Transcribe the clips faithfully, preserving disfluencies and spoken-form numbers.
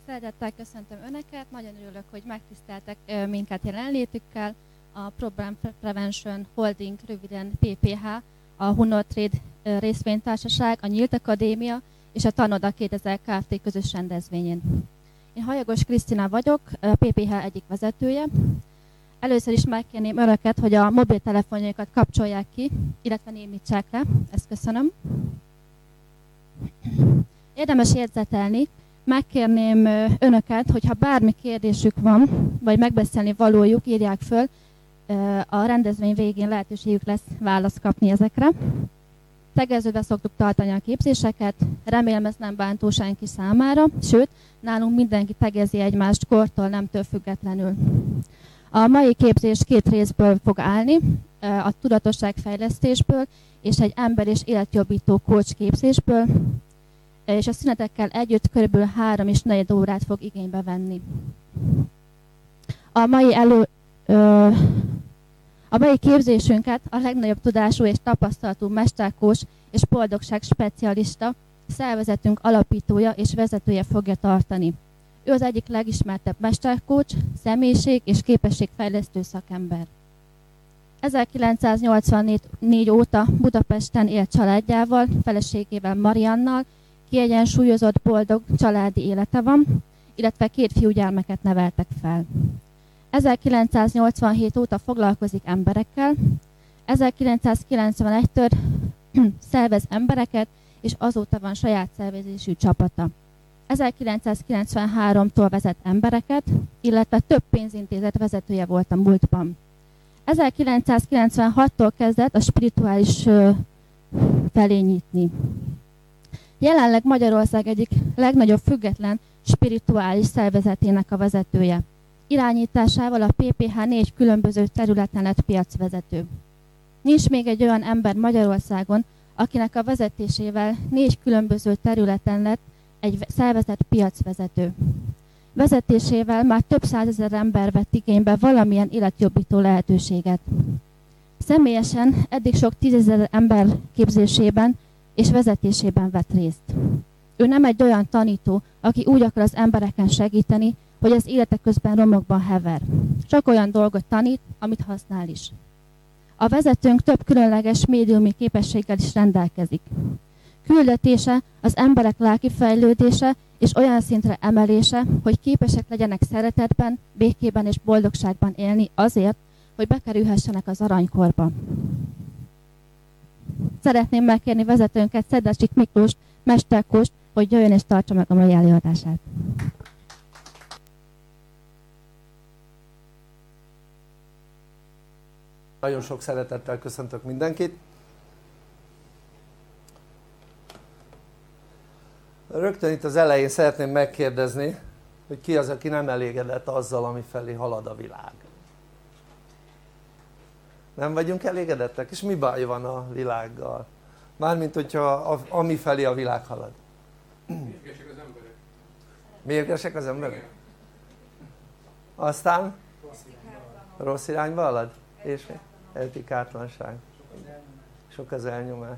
Szeretettel köszöntöm Önöket, nagyon örülök, hogy megtiszteltek minket jelenlétükkel. A Problem Prevention Holding, röviden pé pé há, a Hunor Trade részvénytársaság, a Nyílt Akadémia és a Tanoda kétezer Kft. Közös rendezvényén. Én Hajagos Krisztina vagyok, a pé pé há egyik vezetője. Először is megkérném Önöket, hogy a mobiltelefonjaikat kapcsolják ki, illetve némítsák le. Ezt köszönöm. Érdemes jegyzetelni. Megkérném Önöket, hogyha bármi kérdésük van, vagy megbeszélni valójuk, írják föl. A rendezvény végén lehetőségük lesz választ kapni ezekre. Tegeződve szoktuk tartani a képzéseket, remélem ez nem bántó senki számára, sőt, nálunk mindenki tegezi egymást kortól, nemtől függetlenül. A mai képzés két részből fog állni, a tudatosságfejlesztésből és egy ember- és életjobbító coach képzésből, és a szünetekkel együtt kb. három és negyed órát fog igénybe venni. A mai, elő, ö, a mai képzésünket a legnagyobb tudású és tapasztalatú mesterkós és boldogság specialista, szervezetünk alapítója és vezetője fogja tartani. Ő az egyik legismertebb mesterkócs, személyiség és képességfejlesztő szakember. ezerkilencszáznyolcvannégy óta Budapesten élt családjával, feleségével Mariannal, kiegyensúlyozott, boldog családi élete van, illetve két fiúgyermeket neveltek fel. ezerkilencszáznyolcvanhét óta foglalkozik emberekkel, ezerkilencszázkilencvenegytől szervez embereket, és azóta van saját szervezésű csapata. ezerkilencszázkilencvenháromtól vezet embereket, illetve több pénzintézet vezetője volt a múltban. ezerkilencszázkilencvenhattól kezdett a spirituális felé nyitni. Jelenleg Magyarország egyik legnagyobb független spirituális szervezetének a vezetője. Irányításával a pé pé há négy különböző területen lett piacvezető. Nincs még egy olyan ember Magyarországon, akinek a vezetésével négy különböző területen lett egy szervezet piacvezető. Vezetésével már több százezer ember vett igénybe valamilyen életjobbító lehetőséget. Személyesen eddig sok tízezer ember képzésében és vezetésében vett részt. Ő nem egy olyan tanító, aki úgy akar az embereken segíteni, hogy az élete közben romokban hever. Csak olyan dolgot tanít, amit használ is. A vezetőnk több különleges médiumi képességgel is rendelkezik. Küldetése az emberek lelki fejlődése és olyan szintre emelése, hogy képesek legyenek szeretetben, békében és boldogságban élni azért, hogy bekerülhessenek az aranykorba. Szeretném megkérni vezetőnket, Szedlacsik Miklós, mesterkóst, hogy jöjjön és tartsa meg a mai előadását. Nagyon sok szeretettel köszöntök mindenkit. Rögtön itt az elején szeretném megkérdezni, hogy ki az, aki nem elégedett azzal, ami felé halad a világ. Nem vagyunk elégedettek? És mi baj van a világgal? Mármint, hogyha a, ami felé a világ halad. Mérgesek az emberek. Mérgesek az emberek? Aztán? Rossz irányba. Rossz irányba halad? És mi? Etikátlanság. Sok az elnyomás.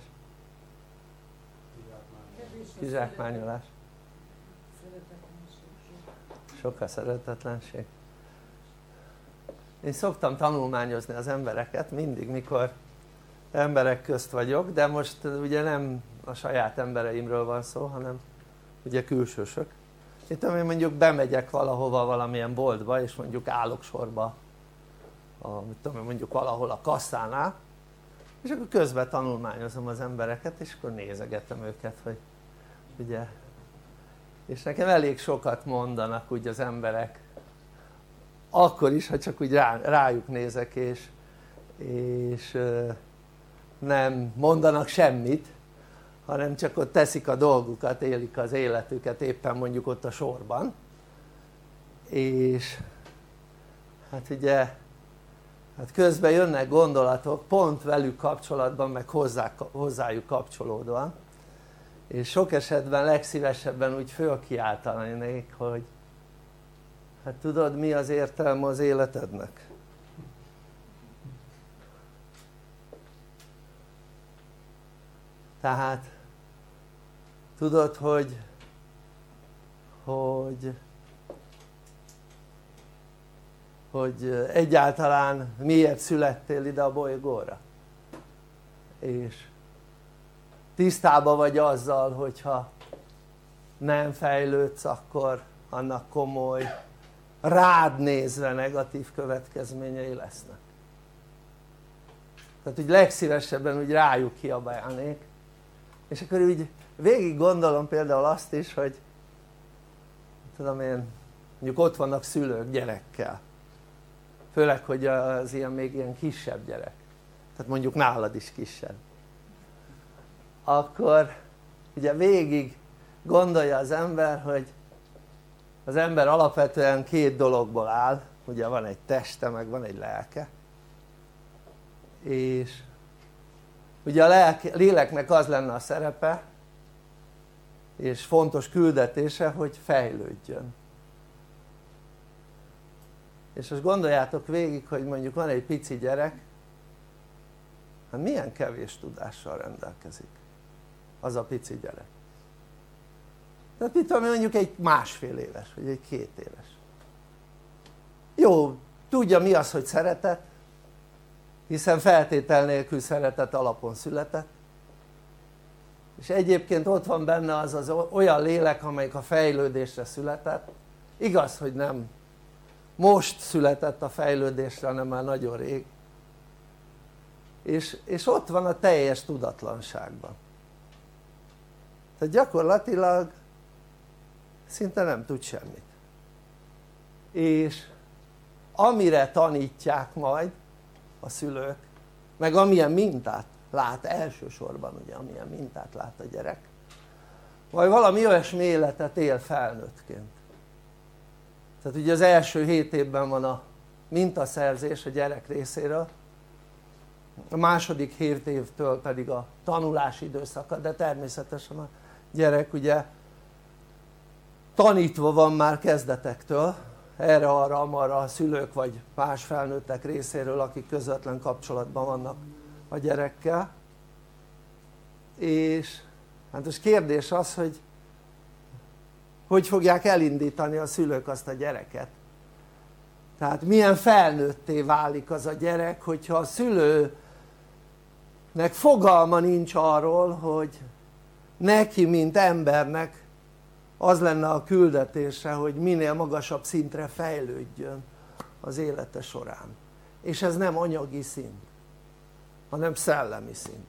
Kizsákmányolás. Sok a szeretetlenség. Én szoktam tanulmányozni az embereket mindig, mikor emberek közt vagyok, de most ugye nem a saját embereimről van szó, hanem ugye külsősök. Itt én mondjuk bemegyek valahova, valamilyen boltba, és mondjuk állok sorba a, mit tudom én, mondjuk valahol a kasszánál, és akkor közben tanulmányozom az embereket, és akkor nézegetem őket, hogy ugye, és nekem elég sokat mondanak úgy az emberek, akkor is, ha csak úgy rá, rájuk nézek, és, és nem mondanak semmit, hanem csak ott teszik a dolgukat, élik az életüket éppen mondjuk ott a sorban, és hát ugye hát közben jönnek gondolatok pont velük kapcsolatban, meg hozzá, hozzájuk kapcsolódóan, és sok esetben legszívesebben úgy fölkiáltanék, hogy hát tudod, mi az értelme az életednek? Tehát tudod, hogy hogy hogy egyáltalán miért születtél ide a bolygóra, és tisztában vagy azzal, hogyha nem fejlődsz, akkor annak komoly, rád nézve negatív következményei lesznek. Tehát úgy legszívesebben úgy rájuk kiabálnék, és akkor úgy végig gondolom például azt is, hogy tudom én, mondjuk ott vannak szülők gyerekkel, főleg hogy az ilyen még ilyen kisebb gyerek, tehát mondjuk nálad is kisebb, akkor ugye végig gondolja az ember, hogy az ember alapvetően két dologból áll, ugye van egy teste meg van egy lelke, és ugye a lelke, léleknek az lenne a szerepe és fontos küldetése, hogy fejlődjön. És most gondoljátok végig, hogy mondjuk van egy pici gyerek, hát milyen kevés tudással rendelkezik az a pici gyerek. Tehát mit tudom, mondjuk egy másfél éves, vagy egy két éves. Jó, tudja mi az, hogy szeretet, hiszen feltétel nélkül szeretet alapon született, és egyébként ott van benne az az olyan lélek, amelyik a fejlődésre született. Igaz, hogy nem most született a fejlődésre, hanem már nagyon rég, és, és ott van a teljes tudatlanságban. Tehát gyakorlatilag szinte nem tud semmit, és amire tanítják majd a szülők, meg amilyen mintát lát elsősorban, ugye amilyen mintát lát a gyerek, vagy valami olyasmi életet él felnőttként. Tehát ugye az első hét évben van a mintaszerzés a gyerek részéről, a második hét évtől pedig a tanulási időszaka, de természetesen a gyerek ugye tanítva van már kezdetektől, erre arra amarra a szülők vagy más felnőttek részéről, akik közvetlen kapcsolatban vannak a gyerekkel, és hát most kérdés az, hogy hogy fogják elindítani a szülők azt a gyereket, tehát milyen felnőtté válik az a gyerek, hogyha a szülőnek fogalma nincs arról, hogy neki mint embernek az lenne a küldetése, hogy minél magasabb szintre fejlődjön az élete során, és ez nem anyagi szint, hanem szellemi szint.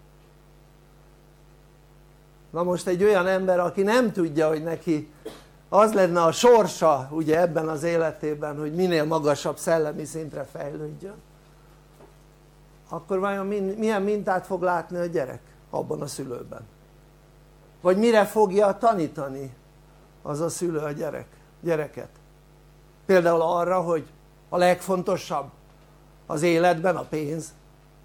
Na most egy olyan ember, aki nem tudja, hogy neki az lenne a sorsa ugye ebben az életében, hogy minél magasabb szellemi szintre fejlődjön, akkor vajon milyen mintát fog látni a gyerek abban a szülőben? Vagy mire fogja tanítani az a szülő a gyerek, gyereket? Például arra, hogy a legfontosabb az életben a pénz,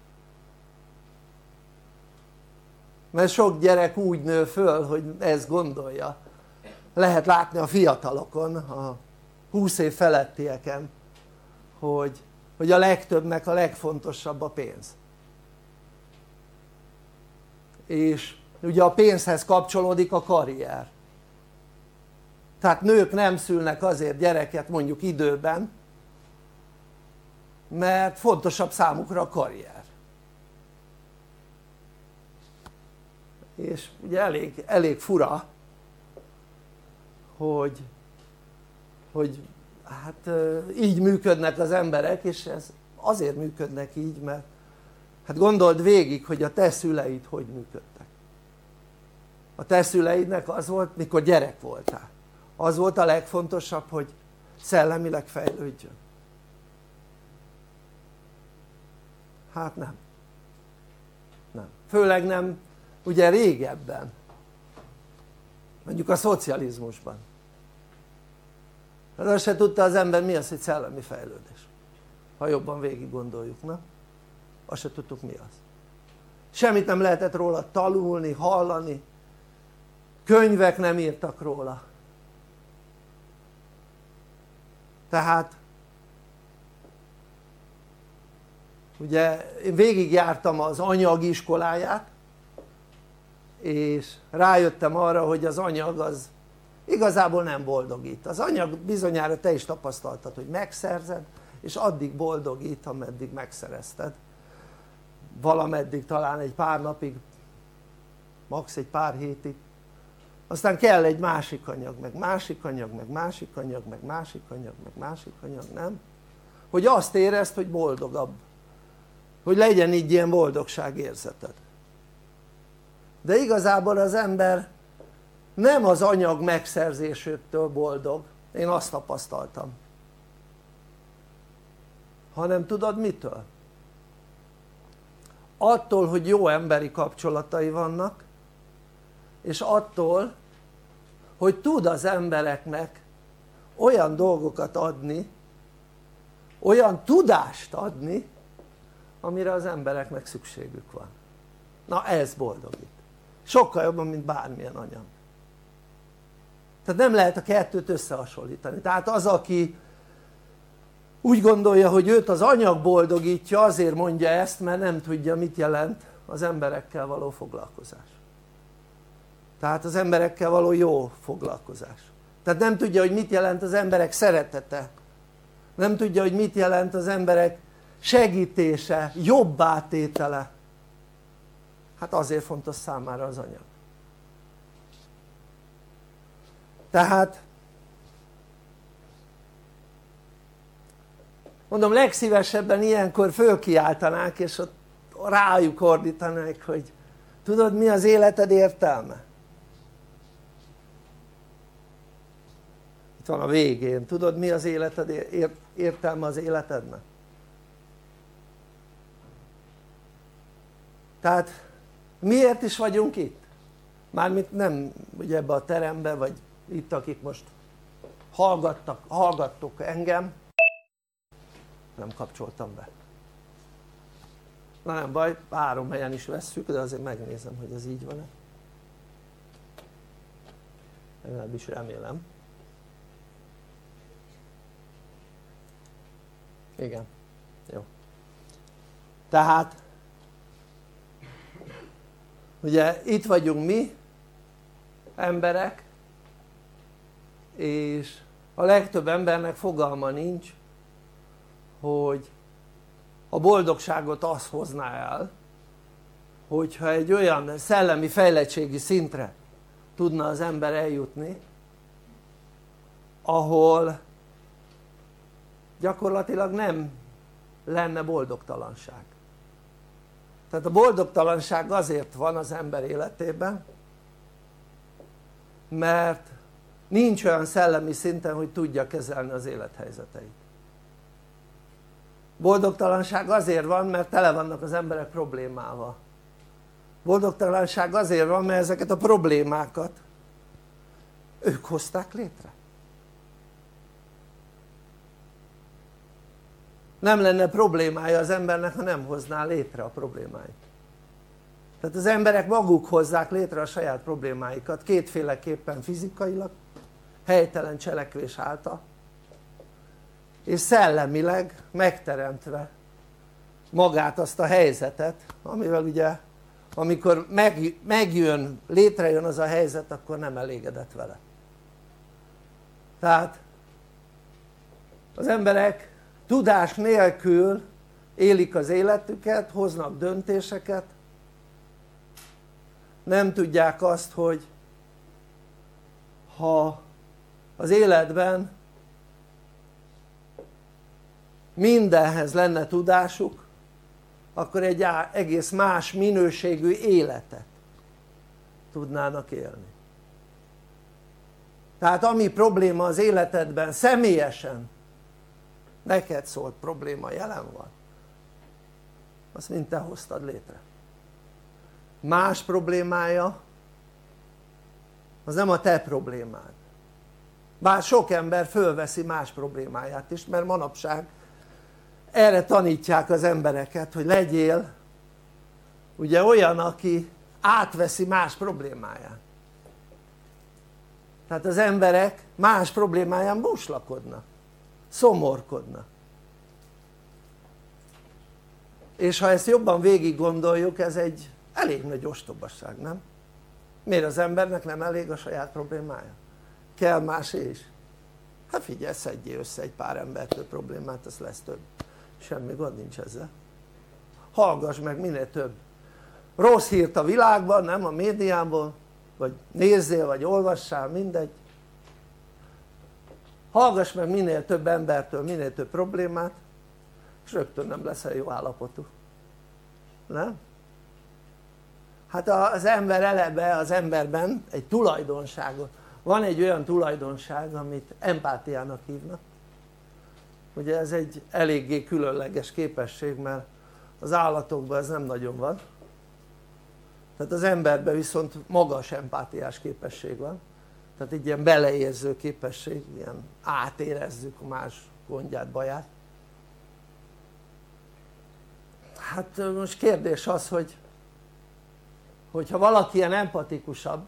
mert sok gyerek úgy nő föl, hogy ezt gondolja. Lehet látni a fiatalokon, a húsz év felettieken, hogy, hogy a legtöbbnek a legfontosabb a pénz, és ugye a pénzhez kapcsolódik a karrier. Tehát nők nem szülnek azért gyereket mondjuk időben, mert fontosabb számukra a karrier. És ugye elég, elég fura, hogy, hogy hát így működnek az emberek, és ez azért működnek így, mert hát gondold végig, hogy a te szüleid hogy működtek. A te szüleidnek az volt, mikor gyerek voltál, az volt a legfontosabb, hogy szellemileg fejlődjön. Hát nem. Nem. Főleg nem ugye régebben, mondjuk a szocializmusban. Hát azt se tudta az ember, mi az, hogy szellemi fejlődés. Ha jobban végig gondoljuk, nem? Azt se tudtuk, mi az. Semmit nem lehetett róla tanulni, hallani, könyvek nem írtak róla. Tehát ugye én végigjártam az anyag iskoláját, és rájöttem arra, hogy az anyag az igazából nem boldogít. Az anyag bizonyára te is tapasztaltad, hogy megszerzed, és addig boldogít, ameddig megszerezted, valameddig, talán egy pár napig, max. Egy pár hétig, aztán kell egy másik anyag, meg másik anyag, meg másik anyag, meg másik anyag, meg másik anyag, nem? Hogy azt érezd, hogy boldogabb, hogy legyen így ilyen boldogságérzeted. De igazából az ember nem az anyag megszerzésétől boldog, én azt tapasztaltam, hanem tudod mitől? Attól, hogy jó emberi kapcsolatai vannak, és attól, hogy tud az embereknek olyan dolgokat adni, olyan tudást adni, amire az embereknek szükségük van. Na ez boldogít, sokkal jobban, mint bármilyen anyag. Tehát nem lehet a kettőt összehasonlítani. Tehát az, aki úgy gondolja, hogy őt az anyag boldogítja, azért mondja ezt, mert nem tudja, mit jelent az emberekkel való foglalkozás. Tehát az emberekkel való jó foglalkozás. Tehát nem tudja, hogy mit jelent az emberek szeretete, nem tudja, hogy mit jelent az emberek segítése, jobbá tétele. Hát azért fontos számára az anyag. Tehát mondom, legszívesebben ilyenkor fölkiáltanák, és ott rájuk ordítanák, hogy tudod, mi az életed értelme? Itt van a végén, tudod, mi az életed értelme az életednek? Tehát miért is vagyunk itt? Mármint nem ugye ebbe a terembe, vagy itt, akik most hallgattak, hallgattok engem, nem kapcsoltam be. Na nem baj, három helyen is vesszük, de azért megnézem, hogy ez így van-e. Legalábbis remélem. Igen, jó. Tehát ugye itt vagyunk mi emberek, és a legtöbb embernek fogalma nincs, hogy a boldogságot az hozná el, hogyha egy olyan szellemi fejlettségi szintre tudna az ember eljutni, ahol gyakorlatilag nem lenne boldogtalanság. Tehát a boldogtalanság azért van az ember életében, mert nincs olyan szellemi szinten, hogy tudja kezelni az élethelyzeteit. Boldogtalanság azért van, mert tele vannak az emberek problémával. Boldogtalanság azért van, mert ezeket a problémákat ők hozták létre. Nem lenne problémája az embernek, ha nem hozná létre a problémáit. Tehát az emberek maguk hozzák létre a saját problémáikat, kétféleképpen: fizikailag, helytelen cselekvés által, és szellemileg megteremtve magát, azt a helyzetet, amivel ugye amikor meg, megjön, létrejön az a helyzet, akkor nem elégedett vele. Tehát az emberek tudás nélkül élik az életüket, hoznak döntéseket, nem tudják azt, hogy ha az életben mindenhez lenne tudásuk, akkor egy egész más minőségű életet tudnának élni. Tehát ami probléma az életedben személyesen neked szólt probléma jelen van, azt mind te hoztad létre. Más problémája az nem a te problémád, bár sok ember fölveszi más problémáját is, mert manapság erre tanítják az embereket, hogy legyél ugye olyan, aki átveszi más problémáját. Tehát az emberek más problémáján búslakodnak, szomorkodnak. És ha ezt jobban végig gondoljuk, ez egy elég nagy ostobaság, nem? Miért az embernek nem elég a saját problémája? Kell másé is. Hát figyelj, szedjél össze egy pár embertől problémát, az lesz több, semmi gond nincs ezzel. Hallgass meg minél több rossz hírt a világban, nem a médiából, vagy nézzél, vagy olvassál, mindegy. Hallgass meg minél több embertől minél több problémát, és rögtön nem leszel jó állapotú, nem? Hát az ember eleve, az emberben egy tulajdonságot, van egy olyan tulajdonság, amit empátiának hívnak. Ugye ez egy eléggé különleges képesség, mert az állatokban ez nem nagyon van. Tehát az emberben viszont magas empátiás képesség van. Tehát egy ilyen beleérző képesség, ilyen átérezzük más gondját, baját. Hát most kérdés az, hogy hogyha valaki ilyen empatikusabb,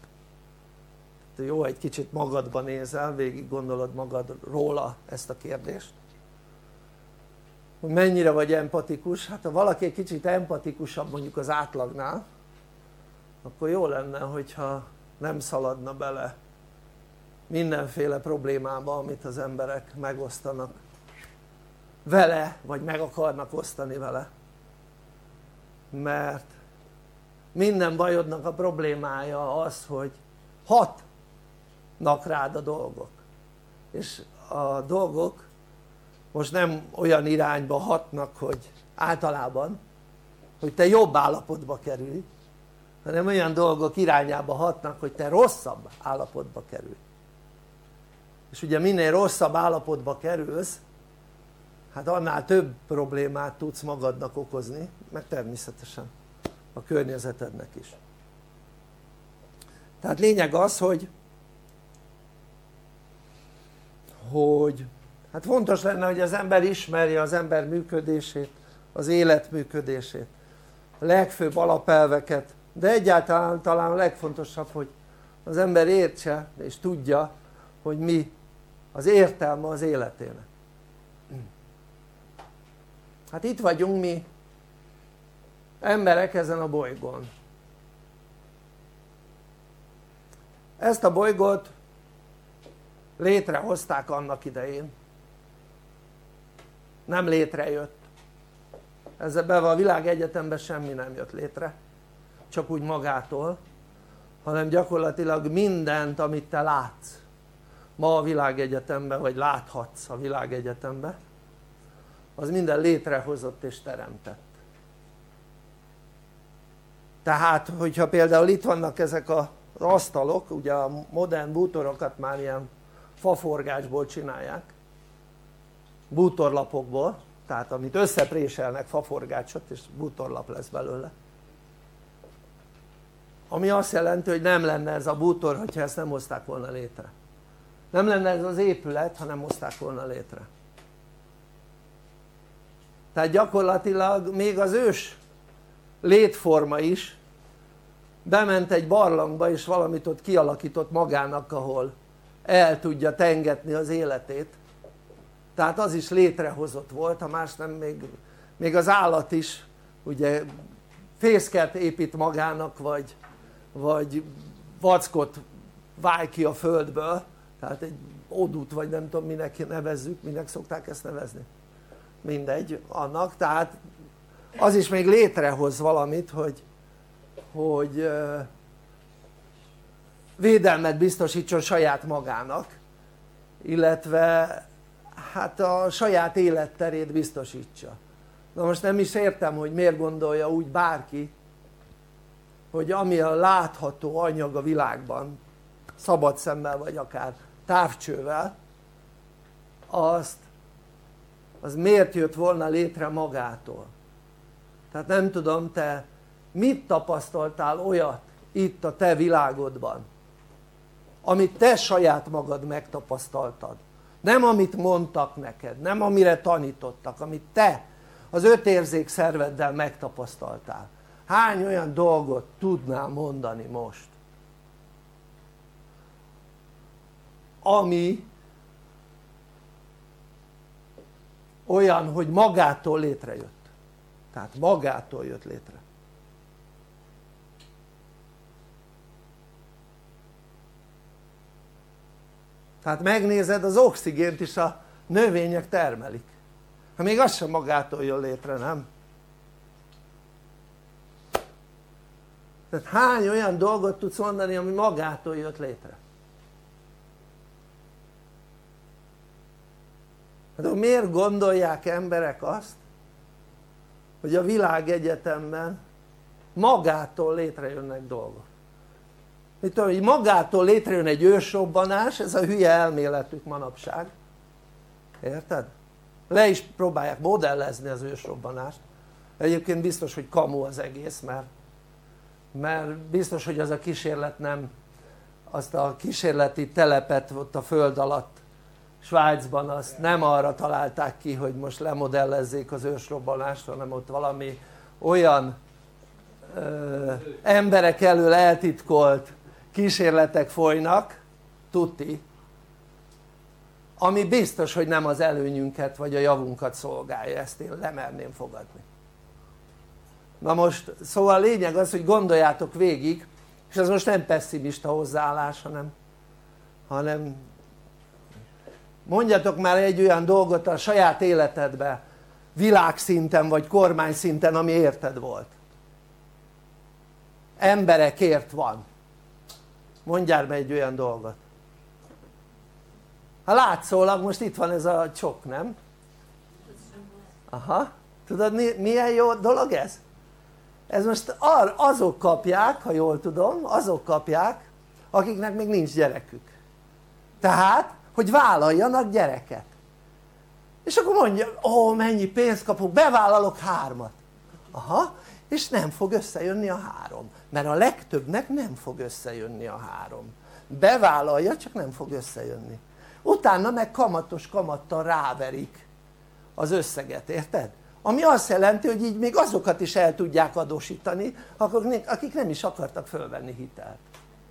jó, egy kicsit magadba nézel, végig gondolod magad róla ezt a kérdést, hogy mennyire vagy empatikus. Hát ha valaki egy kicsit empatikusabb mondjuk az átlagnál, akkor jó lenne, hogyha nem szaladna bele mindenféle problémába, amit az emberek megosztanak vele, vagy meg akarnak osztani vele, mert minden bajodnak a problémája az, hogy hatnak rád a dolgok, és a dolgok most nem olyan irányba hatnak, hogy általában hogy te jobb állapotba kerülj, hanem olyan dolgok irányába hatnak, hogy te rosszabb állapotba kerülj. És ugye minél rosszabb állapotba kerülsz, hát annál több problémát tudsz magadnak okozni, meg természetesen a környezetednek is. Tehát lényeg az, hogy hogy hát fontos lenne, hogy az ember ismerje az ember működését, az élet működését, a legfőbb alapelveket, de egyáltalán talán a legfontosabb, hogy az ember értse és tudja, hogy mi az értelme az életének. Hát itt vagyunk mi emberek ezen a bolygón. Ezt a bolygót létrehozták annak idején, nem létrejött. Ezzel a világegyetemben semmi nem jött létre, csak úgy magától, hanem gyakorlatilag mindent, amit te látsz ma a világegyetemben, vagy láthatsz a világegyetemben, az minden létrehozott és teremtett. Tehát hogyha például itt vannak ezek az asztalok, ugye a modern bútorokat már ilyen faforgácsból csinálják, bútorlapokból, tehát amit összepréselnek faforgácsot és bútorlap lesz belőle, ami azt jelenti, hogy nem lenne ez a bútor, hogyha ezt nem hozták volna létre, nem lenne ez az épület, ha nem hozták volna létre. Tehát gyakorlatilag még az ős létforma is bement egy barlangba és valamit ott kialakított magának, ahol el tudja tengetni az életét, tehát az is létrehozott volt, ha más nem, még, még az állat is ugye fészket épít magának, vagy, vagy vackot váj ki a földből, tehát egy odút, vagy nem tudom minek nevezzük, minek szokták ezt nevezni, mindegy, annak, tehát az is még létrehoz valamit, hogy, hogy védelmet biztosítson saját magának, illetve hát a saját életterét biztosítsa. Na most nem is értem, hogy miért gondolja úgy bárki, hogy ami a látható anyag a világban, szabad szemmel vagy akár távcsővel, azt, az miért jött volna létre magától. Tehát nem tudom, te mit tapasztaltál olyat itt a te világodban, amit te saját magad megtapasztaltad, nem amit mondtak neked, nem amire tanítottak, amit te az öt érzékszerveddel megtapasztaltál. Hány olyan dolgot tudnál mondani most, ami olyan, hogy magától létrejött, tehát magától jött létre. Tehát megnézed, az oxigént is a növények termelik, hát még az sem magától jön létre, nem? Tehát hány olyan dolgot tudsz mondani, ami magától jött létre? Hát miért gondolják emberek azt, hogy a világegyetemben magától létrejönnek dolgok? Mit tudom, hogy magától létrejön egy ősrobbanás, ez a hülye elméletük manapság, érted? Le is próbálják modellezni az ősrobbanást, egyébként biztos hogy kamu az egész, mert, mert biztos hogy az a kísérlet nem, azt a kísérleti telepet ott a föld alatt Svájcban azt nem arra találták ki, hogy most lemodellezzék az ősrobbanást, hanem ott valami olyan ö, emberek elől eltitkolt kísérletek folynak, tuti, ami biztos hogy nem az előnyünket vagy a javunkat szolgálja, ezt én lemerném fogadni. Na most szóval a lényeg az, hogy gondoljátok végig, és ez most nem pesszimista hozzáállás, hanem, hanem mondjatok már egy olyan dolgot a saját életedben, világszinten vagy kormányszinten, ami érted volt, emberekért van. Mondjál be egy olyan dolgot. Ha látszólag most itt van ez a csok, nem? Aha, tudod milyen jó dolog ez? Ez most azok kapják, ha jól tudom, azok kapják, akiknek még nincs gyerekük, tehát hogy vállaljanak gyereket, és akkor mondja, ó mennyi pénzt kapok, bevállalok hármat, aha, és nem fog összejönni a három, mert a legtöbbnek nem fog összejönni a három, bevállalja, csak nem fog összejönni, utána meg kamatos kamattal ráverik az összeget, érted? Ami azt jelenti, hogy így még azokat is el tudják adósítani, akik nem is akartak fölvenni hitelt,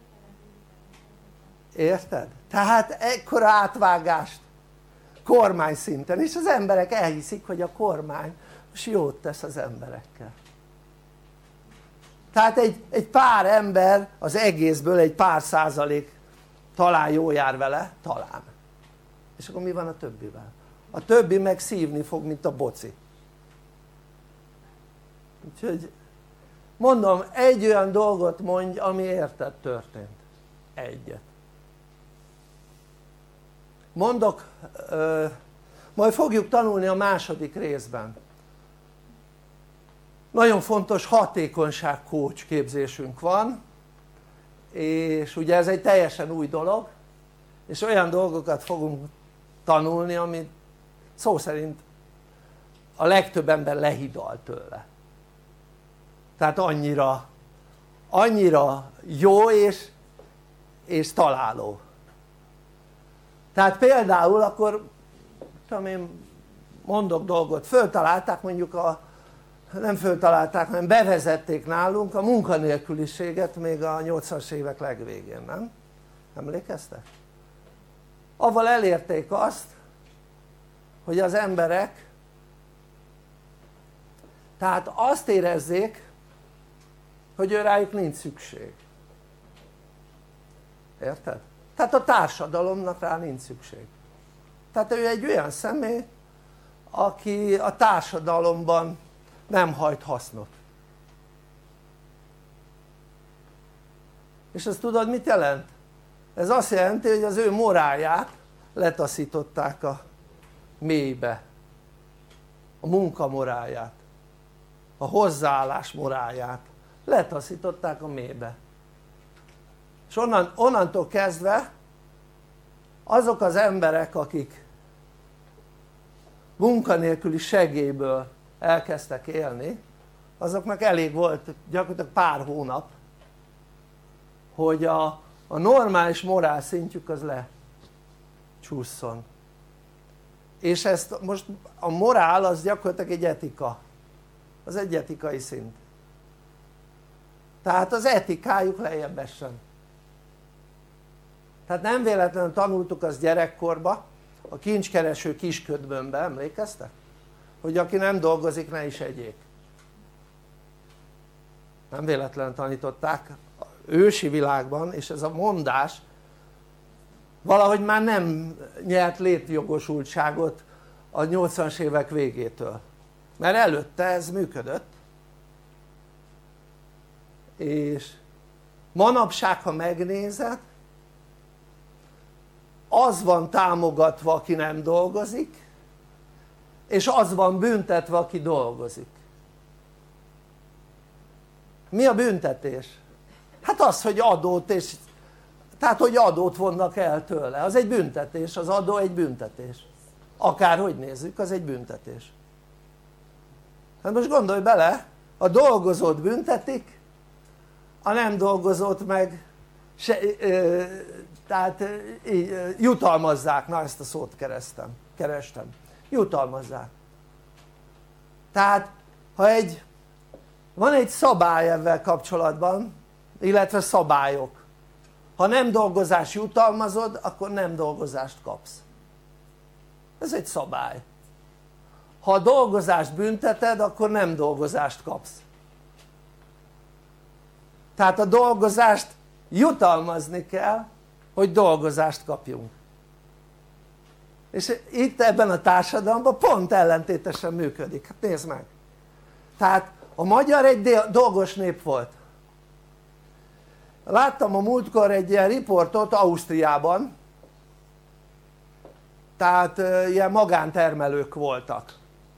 érted? Tehát ekkora átvágást kormány szinten, és az emberek elhiszik, hogy a kormány most jót tesz az emberekkel. Tehát egy, egy pár ember az egészből egy pár százalék talán jól jár vele, talán, és akkor mi van a többivel? A többi meg szívni fog, mint a boci. Úgyhogy mondom, egy olyan dolgot mondj, ami érted történt, egyet. Mondok, ö, majd fogjuk tanulni a második részben, nagyon fontos hatékonyság coach képzésünk van, és ugye ez egy teljesen új dolog, és olyan dolgokat fogunk tanulni, amit szó szerint a legtöbb ember lehidal tőle, tehát annyira annyira jó és, és találó. Tehát például akkor tudom én, mondok dolgot, föltalálták mondjuk a nem föltalálták, hanem bevezették nálunk a munkanélküliséget még a nyolcvanas évek legvégén, nem? Emlékeztek? Avval elérték azt, hogy az emberek tehát azt érezzék, hogy ő rájuk nincs szükség, érted? Tehát a társadalomnak rá nincs szükség, tehát ő egy olyan személy, aki a társadalomban nem hajt hasznot. És ezt tudod mit jelent? Ez azt jelenti, hogy az ő morálját letaszították a mélybe, a munka morálját, a hozzáállás morálját letaszították a mélybe, és onnan, onnantól kezdve azok az emberek, akik munkanélküli segélyből elkezdtek élni, azoknak elég volt gyakorlatilag pár hónap, hogy a, a normális morál szintjük az lecsússzon. És ezt most a morál az gyakorlatilag egy etika, az egy etikai szint, tehát az etikájuk lejjebb essen. Tehát nem véletlenül tanultuk azt gyerekkorba, a kincskereső kisködbönbe, emlékeztek? Hogy aki nem dolgozik, ne is egyék. Nem véletlenül tanították ősi világban, és ez a mondás valahogy már nem nyert létjogosultságot a nyolcvanas évek végétől, mert előtte ez működött, és manapság ha megnézed, az van támogatva aki nem dolgozik, és az van büntetve aki dolgozik. Mi a büntetés? Hát az, hogy adót, és tehát hogy adót vonnak el tőle, az egy büntetés, az adó egy büntetés, akárhogy nézzük, az egy büntetés. Hát most gondolj bele, a dolgozót büntetik, a nem dolgozót meg se, ö, tehát ö, jutalmazzák, na ezt a szót kerestem, kerestem, jutalmazzák. Tehát ha egy, van egy szabály ezzel kapcsolatban, illetve szabályok, ha nem dolgozás jutalmazod, akkor nem dolgozást kapsz, ez egy szabály. Ha a dolgozást bünteted, akkor nem dolgozást kapsz. Tehát a dolgozást jutalmazni kell, hogy dolgozást kapjunk. És itt ebben a társadalomban pont ellentétesen működik, hát nézd meg. Tehát a magyar egy dolgos nép volt. Láttam a múltkor egy ilyen riportot Ausztriában, tehát ilyen magántermelők voltak,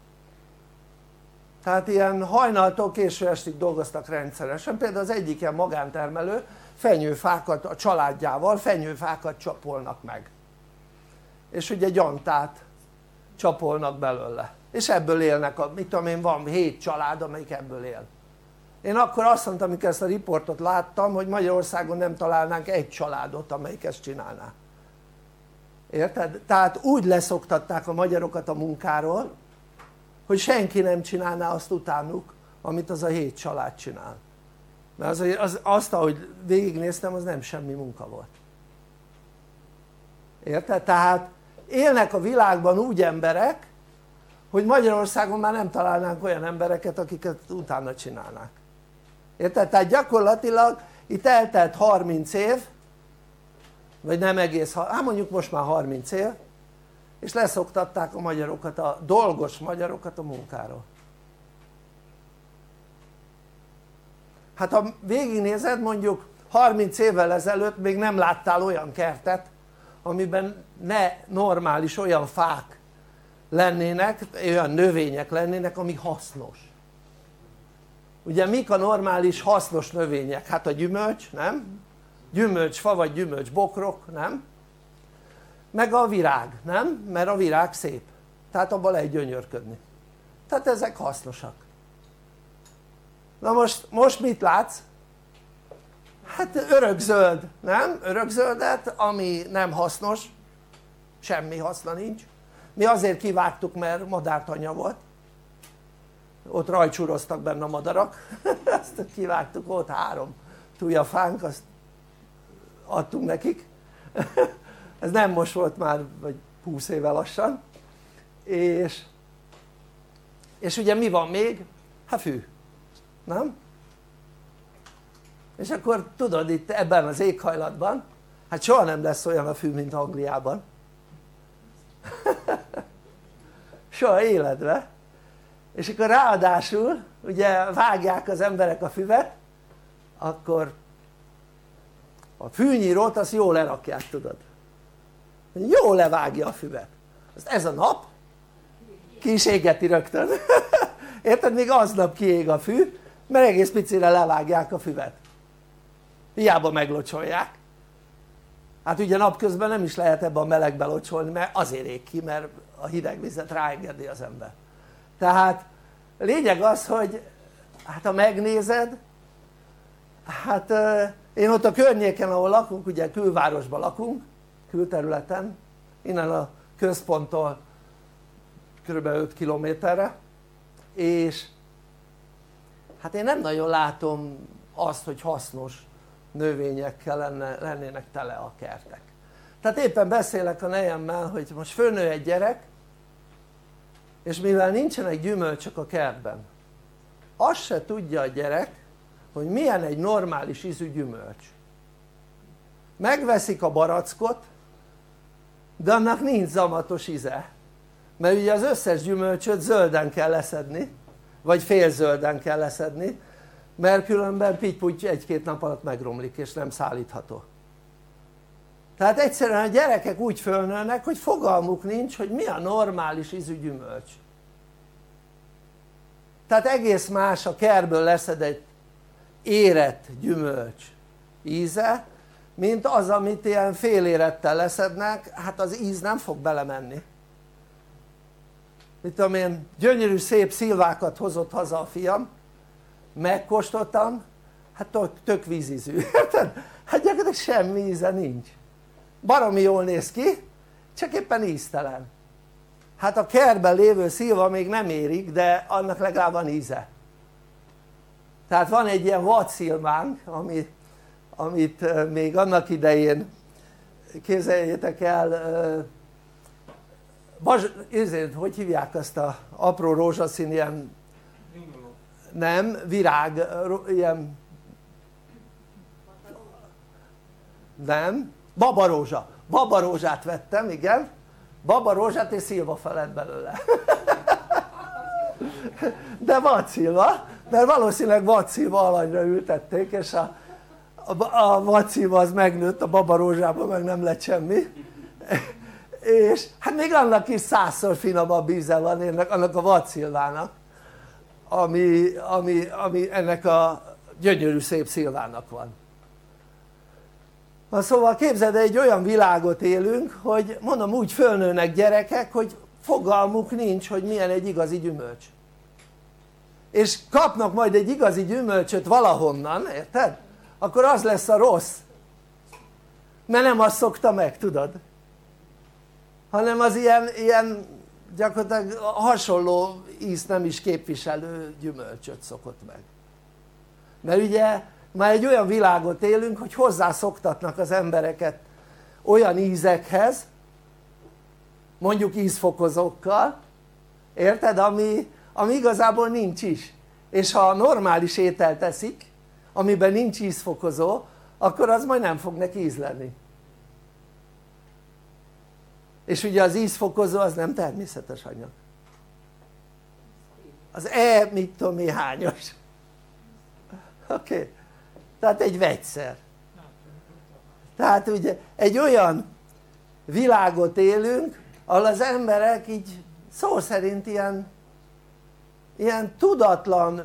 tehát ilyen hajnaltól késő estig dolgoztak rendszeresen. Például az egyik ilyen magántermelő fenyőfákat a családjával fenyőfákat csapolnak meg, és ugye gyantát csapolnak belőle, és ebből élnek, a, mit tudom én, van hét család amelyik ebből él. Én akkor azt mondtam, amikor ezt a riportot láttam, hogy Magyarországon nem találnánk egy családot amelyik ezt csinálná, érted? Tehát úgy leszoktatták a magyarokat a munkáról, hogy senki nem csinálná azt utánuk amit az a hét család csinál, mert az, az, azt ahogy végignéztem az nem semmi munka volt, érted? Tehát élnek a világban úgy emberek, hogy Magyarországon már nem találnánk olyan embereket akiket utána csinálnák, érted? Tehát gyakorlatilag itt eltelt harminc év, vagy nem egész, hát mondjuk most már harminc év, és leszoktatták a magyarokat, a dolgos magyarokat a munkáról. Hát ha végignézed, mondjuk harminc évvel ezelőtt még nem láttál olyan kertet amiben ne normális olyan fák lennének, olyan növények lennének ami hasznos. Ugye mik a normális hasznos növények? Hát a gyümölcs, nem? Gyümölcsfa vagy gyümölcsbokrok, nem? Meg a virág, nem? Mert a virág szép, tehát abban lehet gyönyörködni, tehát ezek hasznosak. Na most, most mit látsz? Hát örökzöld, nem? Örökzöldet ami nem hasznos, semmi haszna nincs. Mi azért kivágtuk mert madártanya volt, ott rajcsúroztak benne a madarak azt kivágtuk, ott három tujafánk, azt adtunk nekik ez nem most volt már, vagy húsz éve lassan, és, és ugye mi van még? Hát fű, nem? És akkor tudod itt ebben az éghajlatban, hát soha nem lesz olyan a fű mint Angliában soha életben, és akkor ráadásul ugye vágják az emberek a füvet, akkor a fűnyírót azt jól lerakják, tudod, jól levágja a füvet, azt ez a nap ki is égeti rögtön érted? Még aznap kiég a fű mert egész picire levágják a füvet, hiába meglocsolják. Hát ugye napközben nem is lehet ebbe a melegbe locsolni mert azért ég ki, mert a hideg vizet ráengedi az ember. Tehát a lényeg az, hogy hát ha megnézed, hát én ott a környéken ahol lakunk, ugye külvárosban lakunk, külterületen, innen a központtól kb. öt kilométerre, és hát én nem nagyon látom azt hogy hasznos növényekkel lenne, lennének tele a kertek. Tehát éppen beszélek a nejemmel hogy most fölnő egy gyerek és mivel nincsenek gyümölcsök a kertben, azt se tudja a gyerek hogy milyen egy normális ízű gyümölcs. Megveszik a barackot, de annak nincs zamatos íze, mert ugye az összes gyümölcsöt zölden kell leszedni, vagy félzölden kell leszedni, mert különben pitty egy-két nap alatt megromlik és nem szállítható. Tehát egyszerűen a gyerekek úgy fölnőnek, hogy fogalmuk nincs, hogy mi a normális ízű gyümölcs. Tehát egész más a kertből leszedett érett gyümölcs íze, mint az, amit ilyen félérettel leszednek, hát az íz nem fog belemenni. Mit tudom én, gyönyörű szép szilvákat hozott haza a fiam, megkóstoltam, hát tök, tök vízízű, érted? Hát gyakorlatilag semmi íze nincs. Baromi jól néz ki, csak éppen íztelen. Hát a kertben lévő szilva még nem érik, de annak legalább van íze. Tehát van egy ilyen vadszilvánk, ami, amit még annak idején, képzeljétek el, Bazs, érzed, hogy hívják azt a apró rózsaszín ilyen, nem, virág, ilyen, nem, babarózsa, babarózsát vettem, igen, babarózsát és szilvafa lett belőle. De vadszilva, mert valószínűleg vadszilva alanyra ültették, és a, a, a vadszilva az megnőtt, a babarózsában meg nem lett semmi. És hát még annak is százszor finomabb íze van ennek, annak a vadszilvának, ami, ami, ami ennek a gyönyörű szép szilvának van. Na szóval képzeld, egy olyan világot élünk, hogy mondom úgy fölnőnek gyerekek, hogy fogalmuk nincs, hogy milyen egy igazi gyümölcs. És kapnak majd egy igazi gyümölcsöt valahonnan, érted? Akkor az lesz a rossz, mert nem azt szokta meg, tudod? Hanem az ilyen, ilyen gyakorlatilag hasonló ízt nem is képviselő gyümölcsöt szokott meg. Mert ugye már egy olyan világot élünk, hogy hozzászoktatnak az embereket olyan ízekhez, mondjuk ízfokozókkal, érted? Ami, ami igazából nincs is. És ha normális ételt eszik, amiben nincs ízfokozó, akkor az majd nem fog neki ízleni. És ugye az ízfokozó az nem természetes anyag. Az E mit tudom én hányos. Oké? Okay. Tehát egy vegyszer. Tehát ugye egy olyan világot élünk, ahol az emberek így szó szerint ilyen, ilyen tudatlan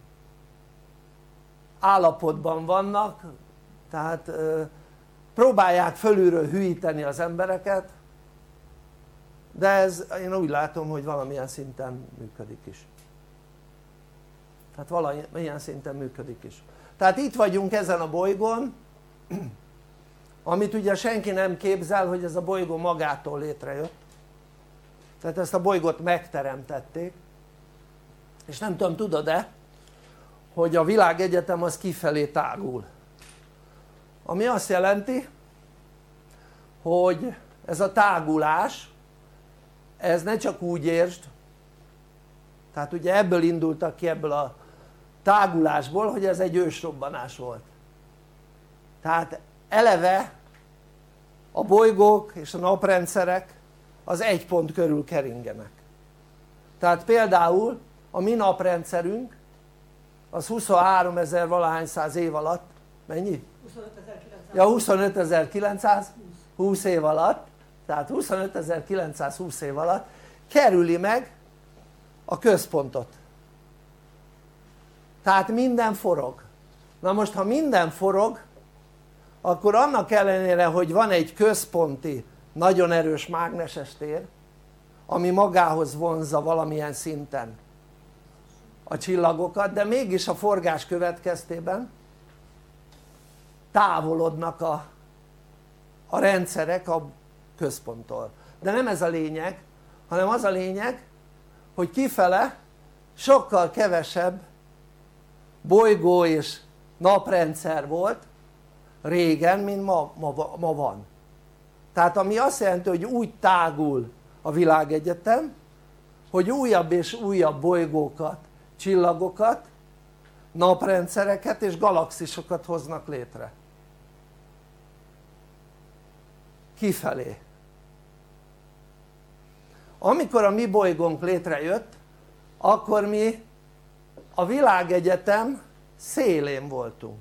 állapotban vannak, tehát ö, próbálják fölülről hülyíteni az embereket, de ez én úgy látom, hogy valamilyen szinten működik is. Tehát valamilyen szinten működik is. Tehát itt vagyunk ezen a bolygón, amit ugye senki nem képzel, hogy ez a bolygó magától létrejött. Tehát ezt a bolygót megteremtették, és nem tudom, tudod-e, hogy a világegyetem az kifelé tágul. Ami azt jelenti, hogy ez a tágulás, ez ne csak úgy értsd, tehát ugye ebből indultak ki, ebből a tágulásból, hogy ez egy ősrobbanás volt. Tehát eleve a bolygók és a naprendszerek az egy pont körül keringenek. Tehát például a mi naprendszerünk az huszonháromezer valahány száz év alatt, mennyi? Ja, huszonötezer-kilencszáz-húsz év alatt, tehát huszonötezer-kilencszázhúsz év alatt kerüli meg a központot. Tehát minden forog. Na most ha minden forog, akkor annak ellenére, hogy van egy központi nagyon erős mágneses tér, ami magához vonzza valamilyen szinten a csillagokat, de mégis a forgás következtében távolodnak a, a rendszerek a központtól. De nem ez a lényeg, hanem az a lényeg, hogy kifele sokkal kevesebb bolygó és naprendszer volt régen, mint ma, ma, ma van. Tehát ami azt jelenti, hogy úgy tágul a világegyetem, hogy újabb és újabb bolygókat, csillagokat, naprendszereket és galaxisokat hoznak létre. Kifelé. amikor a mi bolygónk létrejött, akkor mi a világegyetem szélén voltunk.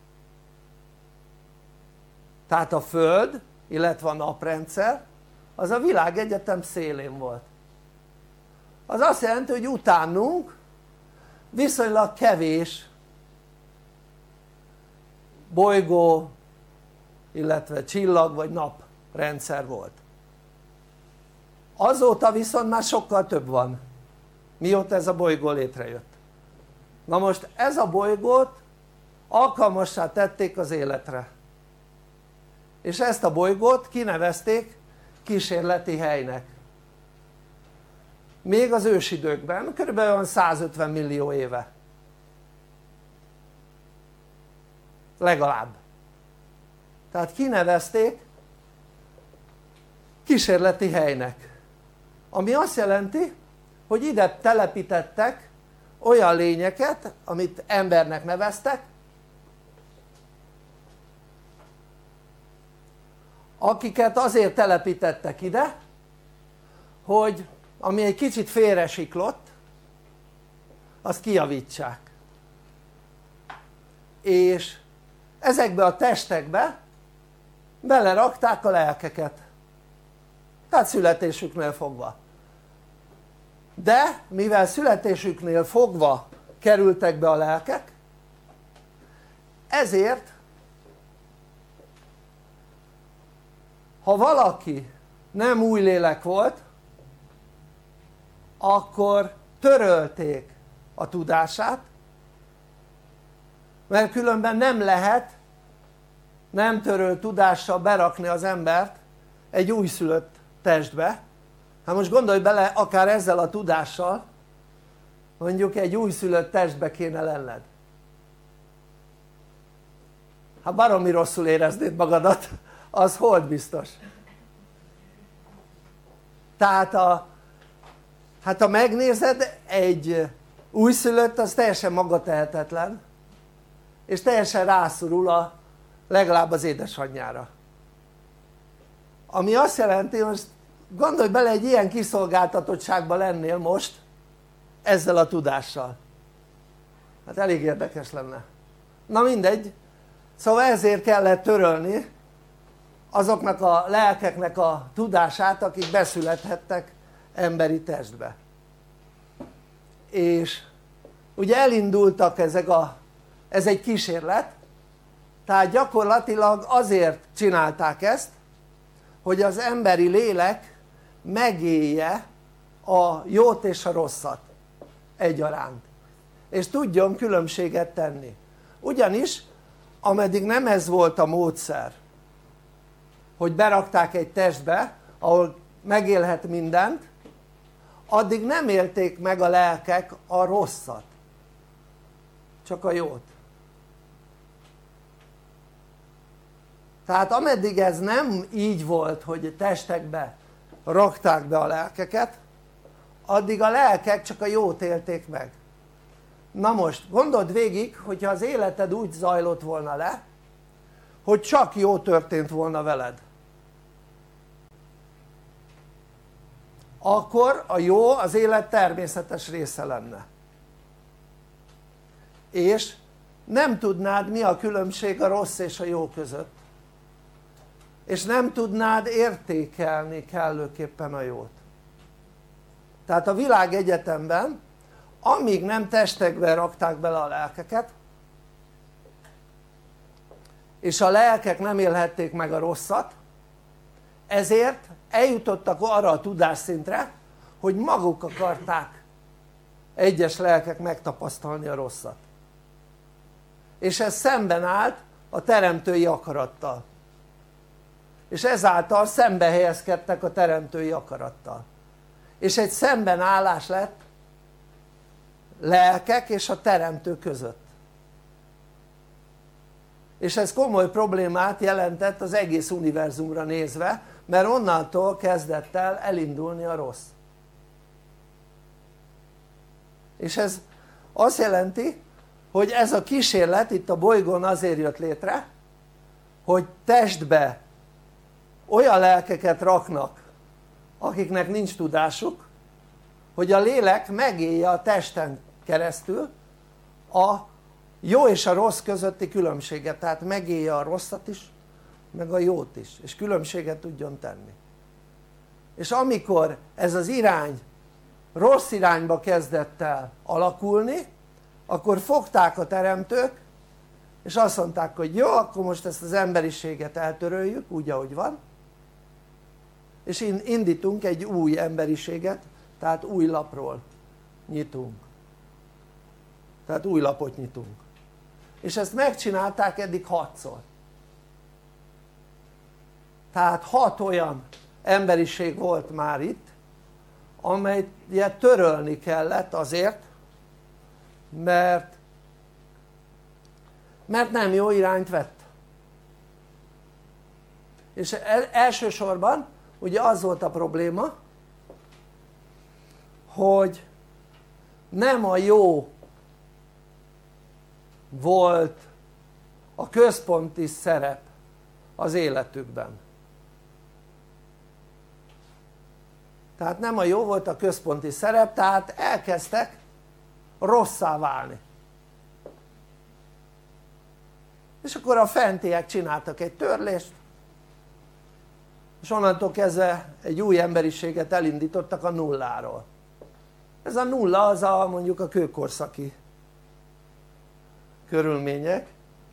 Tehát a Föld, illetve a naprendszer, az a világegyetem szélén volt. Az azt jelenti, hogy utánunk viszonylag kevés bolygó, illetve csillag vagy naprendszer volt. Azóta viszont már sokkal több van, mióta ez a bolygó létrejött. Na most ez a bolygót alkalmassá tették az életre, és ezt a bolygót kinevezték kísérleti helynek. Még az ősidőkben, körülbelül olyan százötven millió éve. Legalább. Tehát kinevezték kísérleti helynek. Ami azt jelenti, hogy ide telepítettek olyan lényeket, amit embernek neveztek, akiket azért telepítettek ide, hogy ami egy kicsit félresiklott, azt kijavítsák. És ezekbe a testekbe belerakták a lelkeket, tehát születésüknél fogva. De mivel születésüknél fogva kerültek be a lelkek, ezért ha valaki nem új lélek volt, akkor törölték a tudását, mert különben nem lehet nem törölt tudással berakni az embert egy újszülött testbe. Hát most gondolj bele, akár ezzel a tudással mondjuk egy újszülött testbe kéne lenned, hát baromi rosszul éreznéd magadat, az hold biztos. Tehát a, hát ha megnézed, egy újszülött az teljesen magatehetetlen, és teljesen rászorul a, legalább az édesanyjára. Ami azt jelenti, most gondolj bele, egy ilyen kiszolgáltatottságban lennél most ezzel a tudással. Hát elég érdekes lenne. Na mindegy, szóval ezért kellett törölni azoknak a lelkeknek a tudását, akik beszülethettek emberi testbe. És ugye elindultak ezek a, ez egy kísérlet, tehát gyakorlatilag azért csinálták ezt, hogy az emberi lélek megélje a jót és a rosszat egyaránt, és tudjon különbséget tenni. Ugyanis ameddig nem ez volt a módszer, hogy berakták egy testbe, ahol megélhet mindent, addig nem élték meg a lelkek a rosszat, csak a jót. Tehát ameddig ez nem így volt, hogy testekbe rakták be a lelkeket, addig a lelkek csak a jót élték meg. Na most gondold végig, hogyha az életed úgy zajlott volna le, hogy csak jó történt volna veled, akkor a jó az élet természetes része lenne, és nem tudnád mi a különbség a rossz és a jó között, és nem tudnád értékelni kellőképpen a jót. Tehát a világegyetemben amíg nem testekbe rakták bele a lelkeket, és a lelkek nem élhették meg a rosszat, ezért eljutottak arra a tudásszintre, hogy maguk akarták egyes lelkek megtapasztalni a rosszat, és ez szemben állt a teremtői akarattal, és ezáltal szembe helyezkedtek a teremtői akarattal, és egy szembenállás lett lelkek és a teremtő között, és ez komoly problémát jelentett az egész univerzumra nézve, mert onnantól kezdett el elindulni a rossz. És ez azt jelenti, hogy ez a kísérlet itt a bolygón azért jött létre, hogy testbe olyan lelkeket raknak, akiknek nincs tudásuk, hogy a lélek megélje a testen keresztül a jó és a rossz közötti különbséget, tehát megélje a rosszat is meg a jót is, és különbséget tudjon tenni. És amikor ez az irány rossz irányba kezdett el alakulni, akkor fogták a teremtők és azt mondták, hogy jó, akkor most ezt az emberiséget eltöröljük úgy ahogy van, és indítunk egy új emberiséget, tehát új lapról nyitunk, tehát új lapot nyitunk, és ezt megcsinálták eddig hatszor, tehát hat olyan emberiség volt már itt, amelyet törölni kellett azért, mert mert nem jó irányt vett. És elsősorban ugye az volt a probléma, hogy nem a jó volt a központi szerep az életükben. Tehát nem a jó volt a központi szerep, tehát elkezdtek rosszá válni. És akkor a fentiek csináltak egy törlést, és onnantól kezdve egy új emberiséget elindítottak a nulláról. Ez a nulla az a, mondjuk a kőkorszaki körülmények.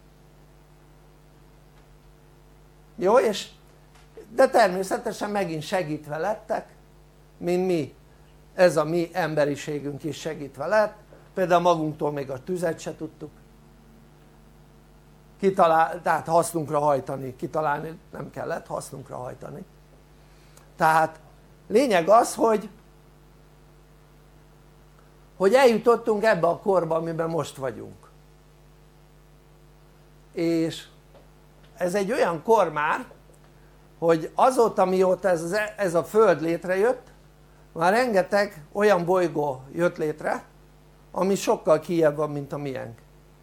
Jó, és de természetesen megint segítve lettek, mint mi, ez a mi emberiségünk is segítve lett, például magunktól még a tüzet se tudtuk kitalál, tehát hasznunkra hajtani, kitalálni nem kellett, hasznunkra hajtani. Tehát lényeg az, hogy hogy eljutottunk ebbe a korba, amiben most vagyunk, és ez egy olyan kor már, hogy azóta mióta ez, ez a Föld létrejött, már rengeteg olyan bolygó jött létre, ami sokkal kijebb van, mint a miénk.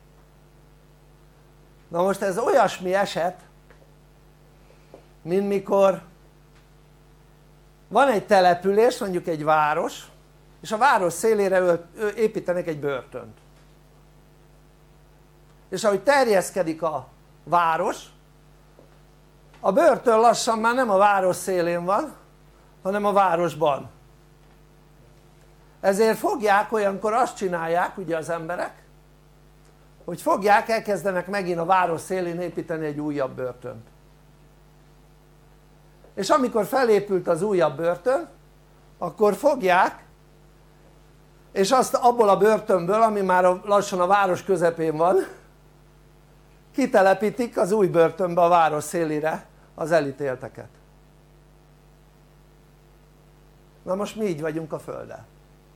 Na most ez olyasmi eset, mint mikor van egy település, mondjuk egy város, és a város szélére építenek egy börtönt. És ahogy terjeszkedik a város, a börtön lassan már nem a város szélén van, hanem a városban. Ezért fogják, olyankor azt csinálják ugye az emberek, hogy fogják, elkezdenek megint a város szélén építeni egy újabb börtönt. És amikor felépült az újabb börtön, akkor fogják, és azt abból a börtönből, ami már lassan a város közepén van, kitelepítik az új börtönbe a város szélére az elítélteket. Na most mi így vagyunk a Földdel.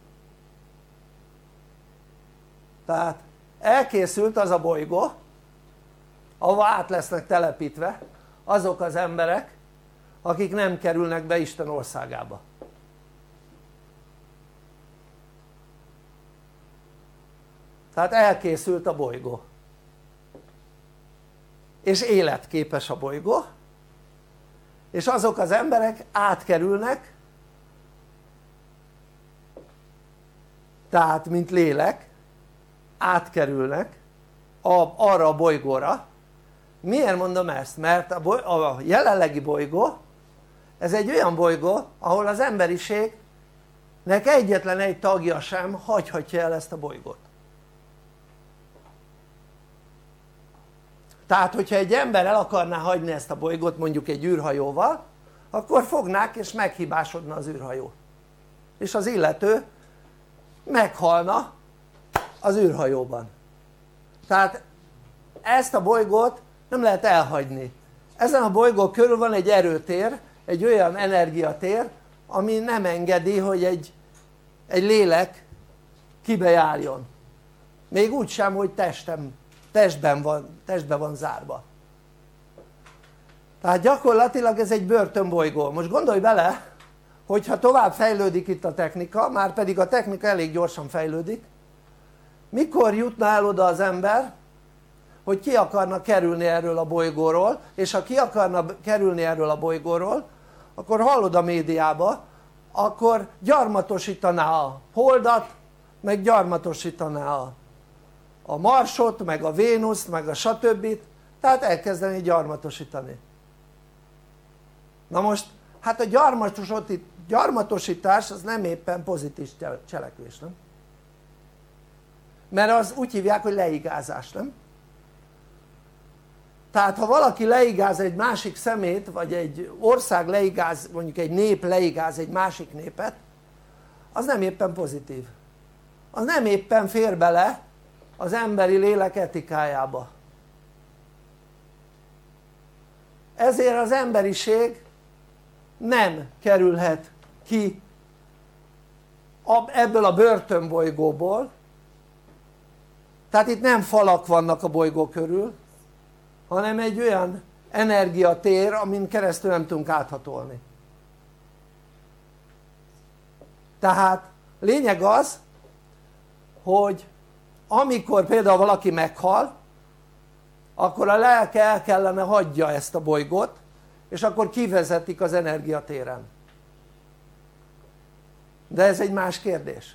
Tehát elkészült az a bolygó, ahova át lesznek telepítve azok az emberek, akik nem kerülnek be Isten országába. Tehát elkészült a bolygó, és életképes a bolygó, és azok az emberek átkerülnek, tehát mint lélek átkerülnek a, arra a bolygóra. Miért mondom ezt? Mert a, boly, a jelenlegi bolygó ez egy olyan bolygó, ahol az emberiségnek egyetlen egy tagja sem hagyhatja el ezt a bolygót. Tehát hogyha egy ember el akarná hagyni ezt a bolygót mondjuk egy űrhajóval, akkor fognák és meghibásodna az űrhajó, és az illető meghalna az űrhajóban. Tehát ezt a bolygót nem lehet elhagyni. Ezen a bolygó körül van egy erőtér, egy olyan energiatér, ami nem engedi, hogy egy, egy lélek kibejárjon. Még úgy sem, hogy testem, testben, van, testben van zárva. Tehát gyakorlatilag ez egy börtönbolygó. Most gondolj bele, hogyha tovább fejlődik itt a technika, már pedig a technika elég gyorsan fejlődik, mikor jutna el oda az ember, hogy ki akarna kerülni erről a bolygóról, és ha ki akarna kerülni erről a bolygóról, akkor hallod a médiába, akkor gyarmatosítaná a holdat, meg gyarmatosítaná a, a Marsot, meg a Vénuszt, meg a stb. Tehát elkezdeni gyarmatosítani. Na most hát a gyarmatosítás az nem éppen pozitív cselekvés, nem? Mert az úgy hívják, hogy leigázás, nem? Tehát ha valaki leigáz egy másik szemét, vagy egy ország leigáz, mondjuk egy nép leigáz egy másik népet, az nem éppen pozitív. Az nem éppen fér bele az emberi lélek etikájába. Ezért az emberiség nem kerülhet ki ebből a börtönbolygóból, tehát itt nem falak vannak a bolygó körül, hanem egy olyan energiatér, amin keresztül nem tudunk áthatolni. Tehát lényeg az, hogy amikor például valaki meghal, akkor a lelke el kellene hagyja ezt a bolygót, és akkor kivezetik az energiatéren. De ez egy más kérdés.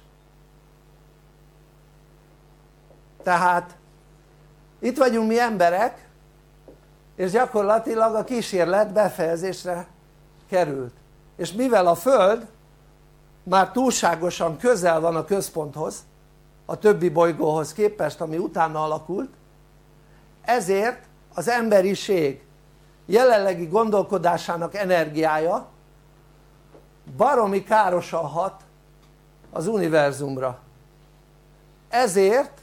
Tehát itt vagyunk mi emberek, és gyakorlatilag a kísérlet befejezésre került. És mivel a Föld már túlságosan közel van a központhoz, a többi bolygóhoz képest, ami utána alakult, ezért az emberiség jelenlegi gondolkodásának energiája baromi károsan hat az univerzumra. Ezért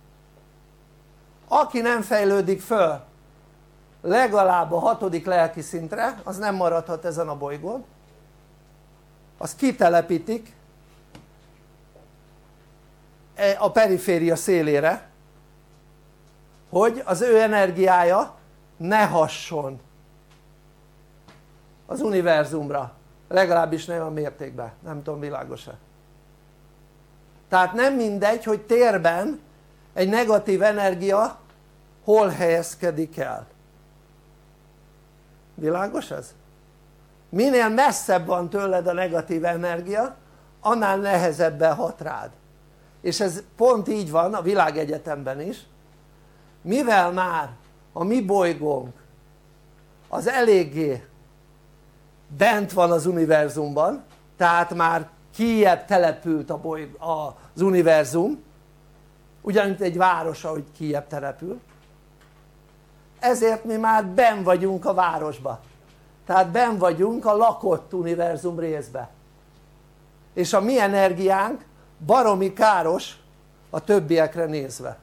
aki nem fejlődik föl legalább a hatodik lelki szintre, az nem maradhat ezen a bolygón, az kitelepítik a periféria szélére, hogy az ő energiája ne hasson az univerzumra, legalábbis nem a mértékben, nem tudom, világos-e? Tehát nem mindegy, hogy térben egy negatív energia hol helyezkedik el. Világos ez? Minél messzebb van tőled a negatív energia, annál nehezebben hat rád. És ez pont így van a világegyetemben is, mivel már a mi bolygónk az eléggé bent van az univerzumban, tehát már kijjebb települt a bolygó, az univerzum, ugyanúgy egy város, ahogy kijjebb települ, ezért mi már benn vagyunk a városba, tehát benn vagyunk a lakott univerzum részbe, és a mi energiánk baromi káros a többiekre nézve.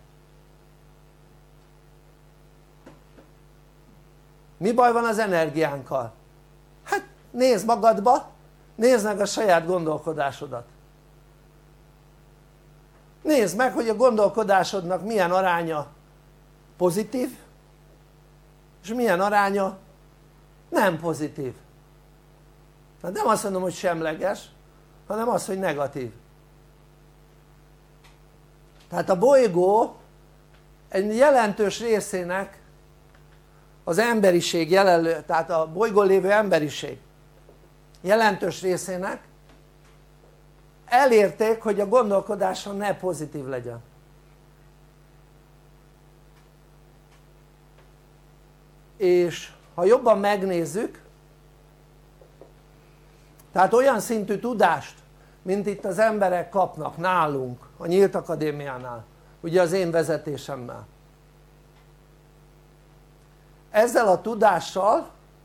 Mi baj van az energiánkkal? Hát nézd magadba, nézd meg a saját gondolkodásodat, nézd meg, hogy a gondolkodásodnak milyen aránya pozitív és milyen aránya nem pozitív. Hát nem azt mondom, hogy semleges, hanem az, hogy negatív. Tehát a bolygó egy jelentős részének az emberiség jelenlő, tehát a bolygón lévő emberiség jelentős részének elérték, hogy a gondolkodása ne pozitív legyen. És ha jobban megnézzük, tehát olyan szintű tudást, mint itt az emberek kapnak nálunk a Nyílt Akadémiánál, ugye az én vezetésemmel, ezzel a tudással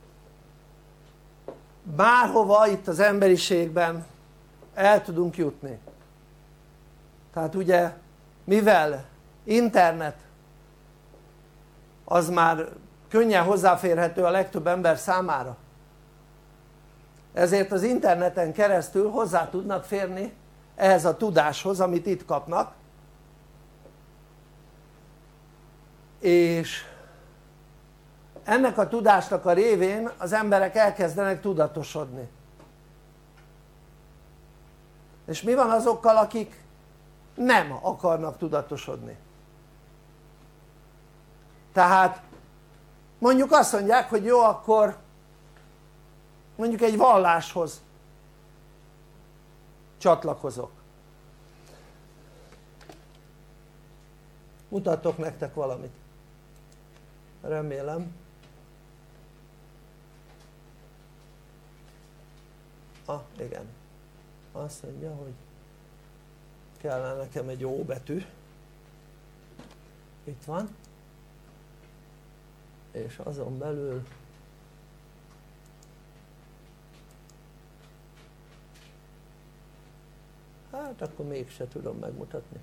bárhova itt az emberiségben el tudunk jutni. Tehát ugye mivel internet az már könnyen hozzáférhető a legtöbb ember számára, ezért az interneten keresztül hozzá tudnak férni ehhez a tudáshoz, amit itt kapnak, és ennek a tudásnak a révén az emberek elkezdenek tudatosodni. És mi van azokkal, akik nem akarnak tudatosodni? Tehát mondjuk azt mondják, hogy jó, akkor mondjuk egy valláshoz csatlakozok. Mutatok nektek valamit, remélem. Ah, igen, azt mondja, hogy kellene nekem egy ó betű, itt van, és azon belül hát akkor mégse tudom megmutatni,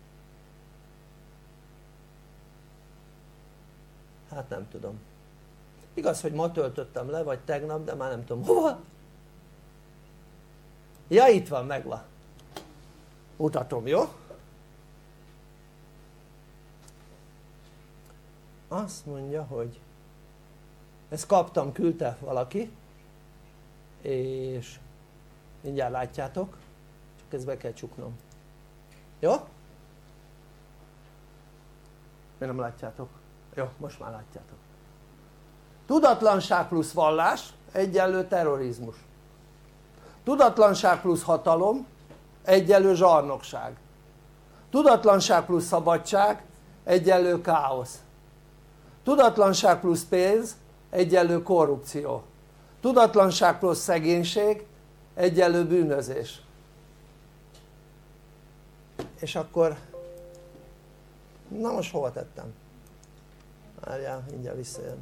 hát nem tudom, igaz hogy ma töltöttem le vagy tegnap, de már nem tudom hova. Ja, itt van, megvan, mutatom, jó? Azt mondja, hogy ezt kaptam, küldte valaki, és mindjárt látjátok, csak ezt be kell csuknom, jó? Miért nem látjátok? Jó, most már látjátok. Tudatlanság plusz vallás egyenlő terrorizmus. Tudatlanság plusz hatalom egyenlő zsarnokság. Tudatlanság plusz szabadság egyenlő káosz. Tudatlanság plusz pénz egyenlő korrupció. Tudatlanság plusz szegénység egyenlő bűnözés. És akkor na most hova tettem? Várjál, mindjárt visszajön.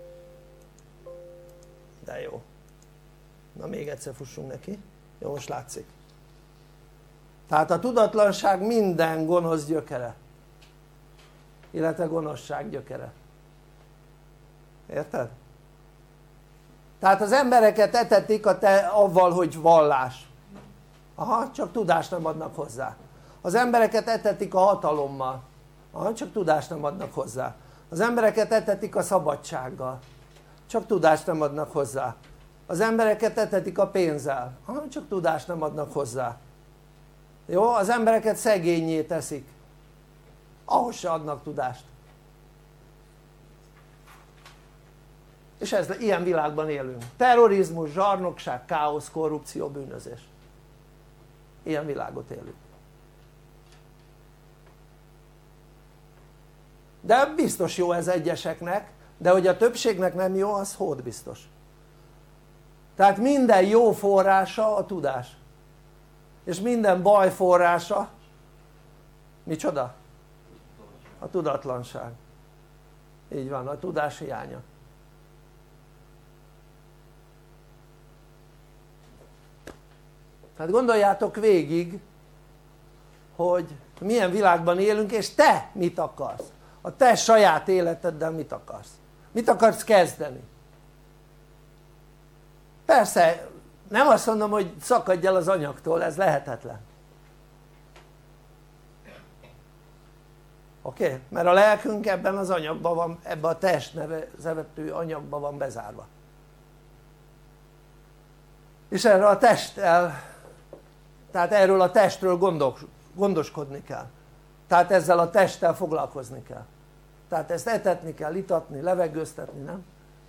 De jó. Na még egyszer fussunk neki. Jó, most látszik. Tehát a tudatlanság minden gonosz gyökere, illetve gonoszság gyökere. Érted? Tehát az embereket etetik a te, avval, hogy vallás. Aha, csak tudást nem adnak hozzá. Az embereket etetik a hatalommal. Aha, csak tudást nem adnak hozzá. Az embereket etetik a szabadsággal. Csak tudást nem adnak hozzá. Az embereket etetik a pénzzel. Aha, csak tudást nem adnak hozzá. Jó? Az embereket szegénnyé teszik. Ahhoz se adnak tudást. És ez, ilyen világban élünk. Terrorizmus, zsarnokság, káosz, korrupció, bűnözés. Ilyen világot élünk. De biztos jó ez egyeseknek, de hogy a többségnek nem jó, az hód biztos. Tehát minden jó forrása a tudás. És minden baj forrása micsoda? A tudatlanság. Így van, a tudás hiánya. Tehát gondoljátok végig, hogy milyen világban élünk, és te mit akarsz? A te saját életeddel mit akarsz? Mit akarsz kezdeni? Persze, nem azt mondom, hogy szakadj el az anyagtól, ez lehetetlen. Oké? Okay? Mert a lelkünk ebben az anyagban van, ebben a test nevezetű anyagban van bezárva. És erről a testtel, tehát erről a testről gondos, gondoskodni kell. Tehát ezzel a testtel foglalkozni kell. Tehát ezt etetni kell, itatni, levegőztetni, nem?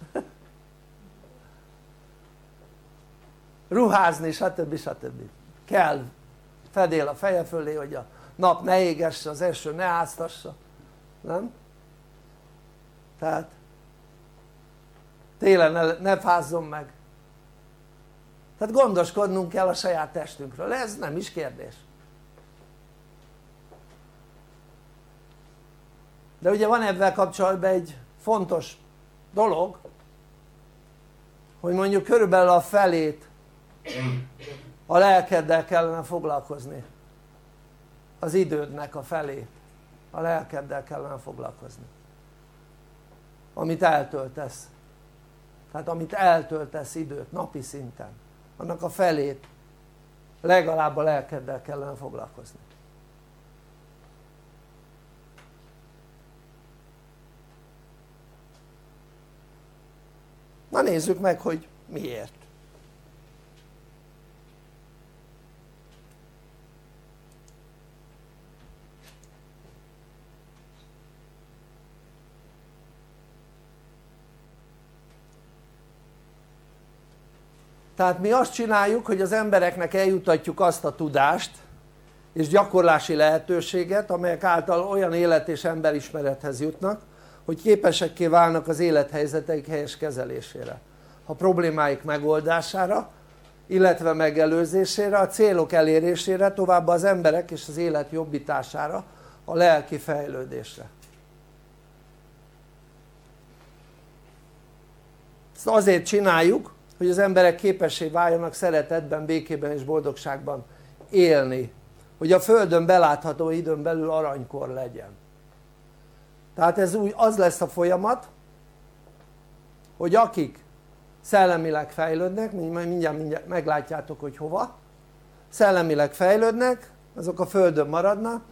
Ruházni, stb. stb. Kell fedél a feje fölé, hogy a nap ne égesse, az eső ne áztassa, nem? Tehát télen ne, ne fázzon meg. Tehát gondoskodnunk kell a saját testünkről, ez nem is kérdés. De ugye van ebben kapcsolatban egy fontos dolog, hogy mondjuk körülbelül a felét a lelkeddel kellene foglalkozni, az idődnek a felét a lelkeddel kellene foglalkozni, amit eltöltesz, tehát amit eltöltesz időt napi szinten, annak a felét legalább a lelkeddel kellene foglalkozni. Na nézzük meg, hogy miért. Tehát mi azt csináljuk, hogy az embereknek eljutatjuk azt a tudást és gyakorlási lehetőséget, amelyek által olyan élet és emberismerethez jutnak, hogy képesekké válnak az élethelyzeteik helyes kezelésére, a problémáik megoldására, illetve megelőzésére, a célok elérésére, továbbá az emberek és az élet jobbítására, a lelki fejlődésre. Ezt azért csináljuk, hogy az emberek képessé váljanak szeretetben, békében és boldogságban élni, hogy a Földön belátható időn belül aranykor legyen. Tehát ez úgy az lesz a folyamat, hogy akik szellemileg fejlődnek, mindjárt, mindjárt meglátjátok, hogy hova, szellemileg fejlődnek, azok a Földön maradnak,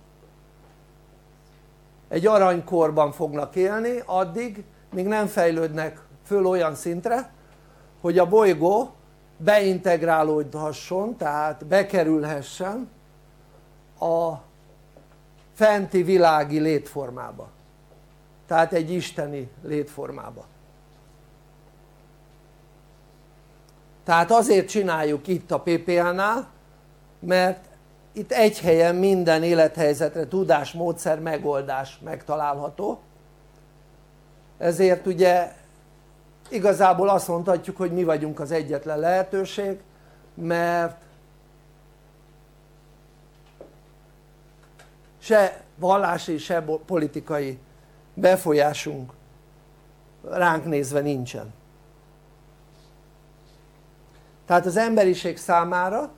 egy aranykorban fognak élni, addig, míg nem fejlődnek föl olyan szintre, hogy a bolygó beintegrálódhasson, tehát bekerülhessen a fenti világi létformába, tehát egy isteni létformába. Tehát azért csináljuk itt a pé pé á-nál, mert itt egy helyen minden élethelyzetre tudás, módszer, megoldás megtalálható, ezért ugye igazából azt mondhatjuk, hogy mi vagyunk az egyetlen lehetőség, mert se vallási, se politikai befolyásunk ránk nézve nincsen. Tehát az emberiség számára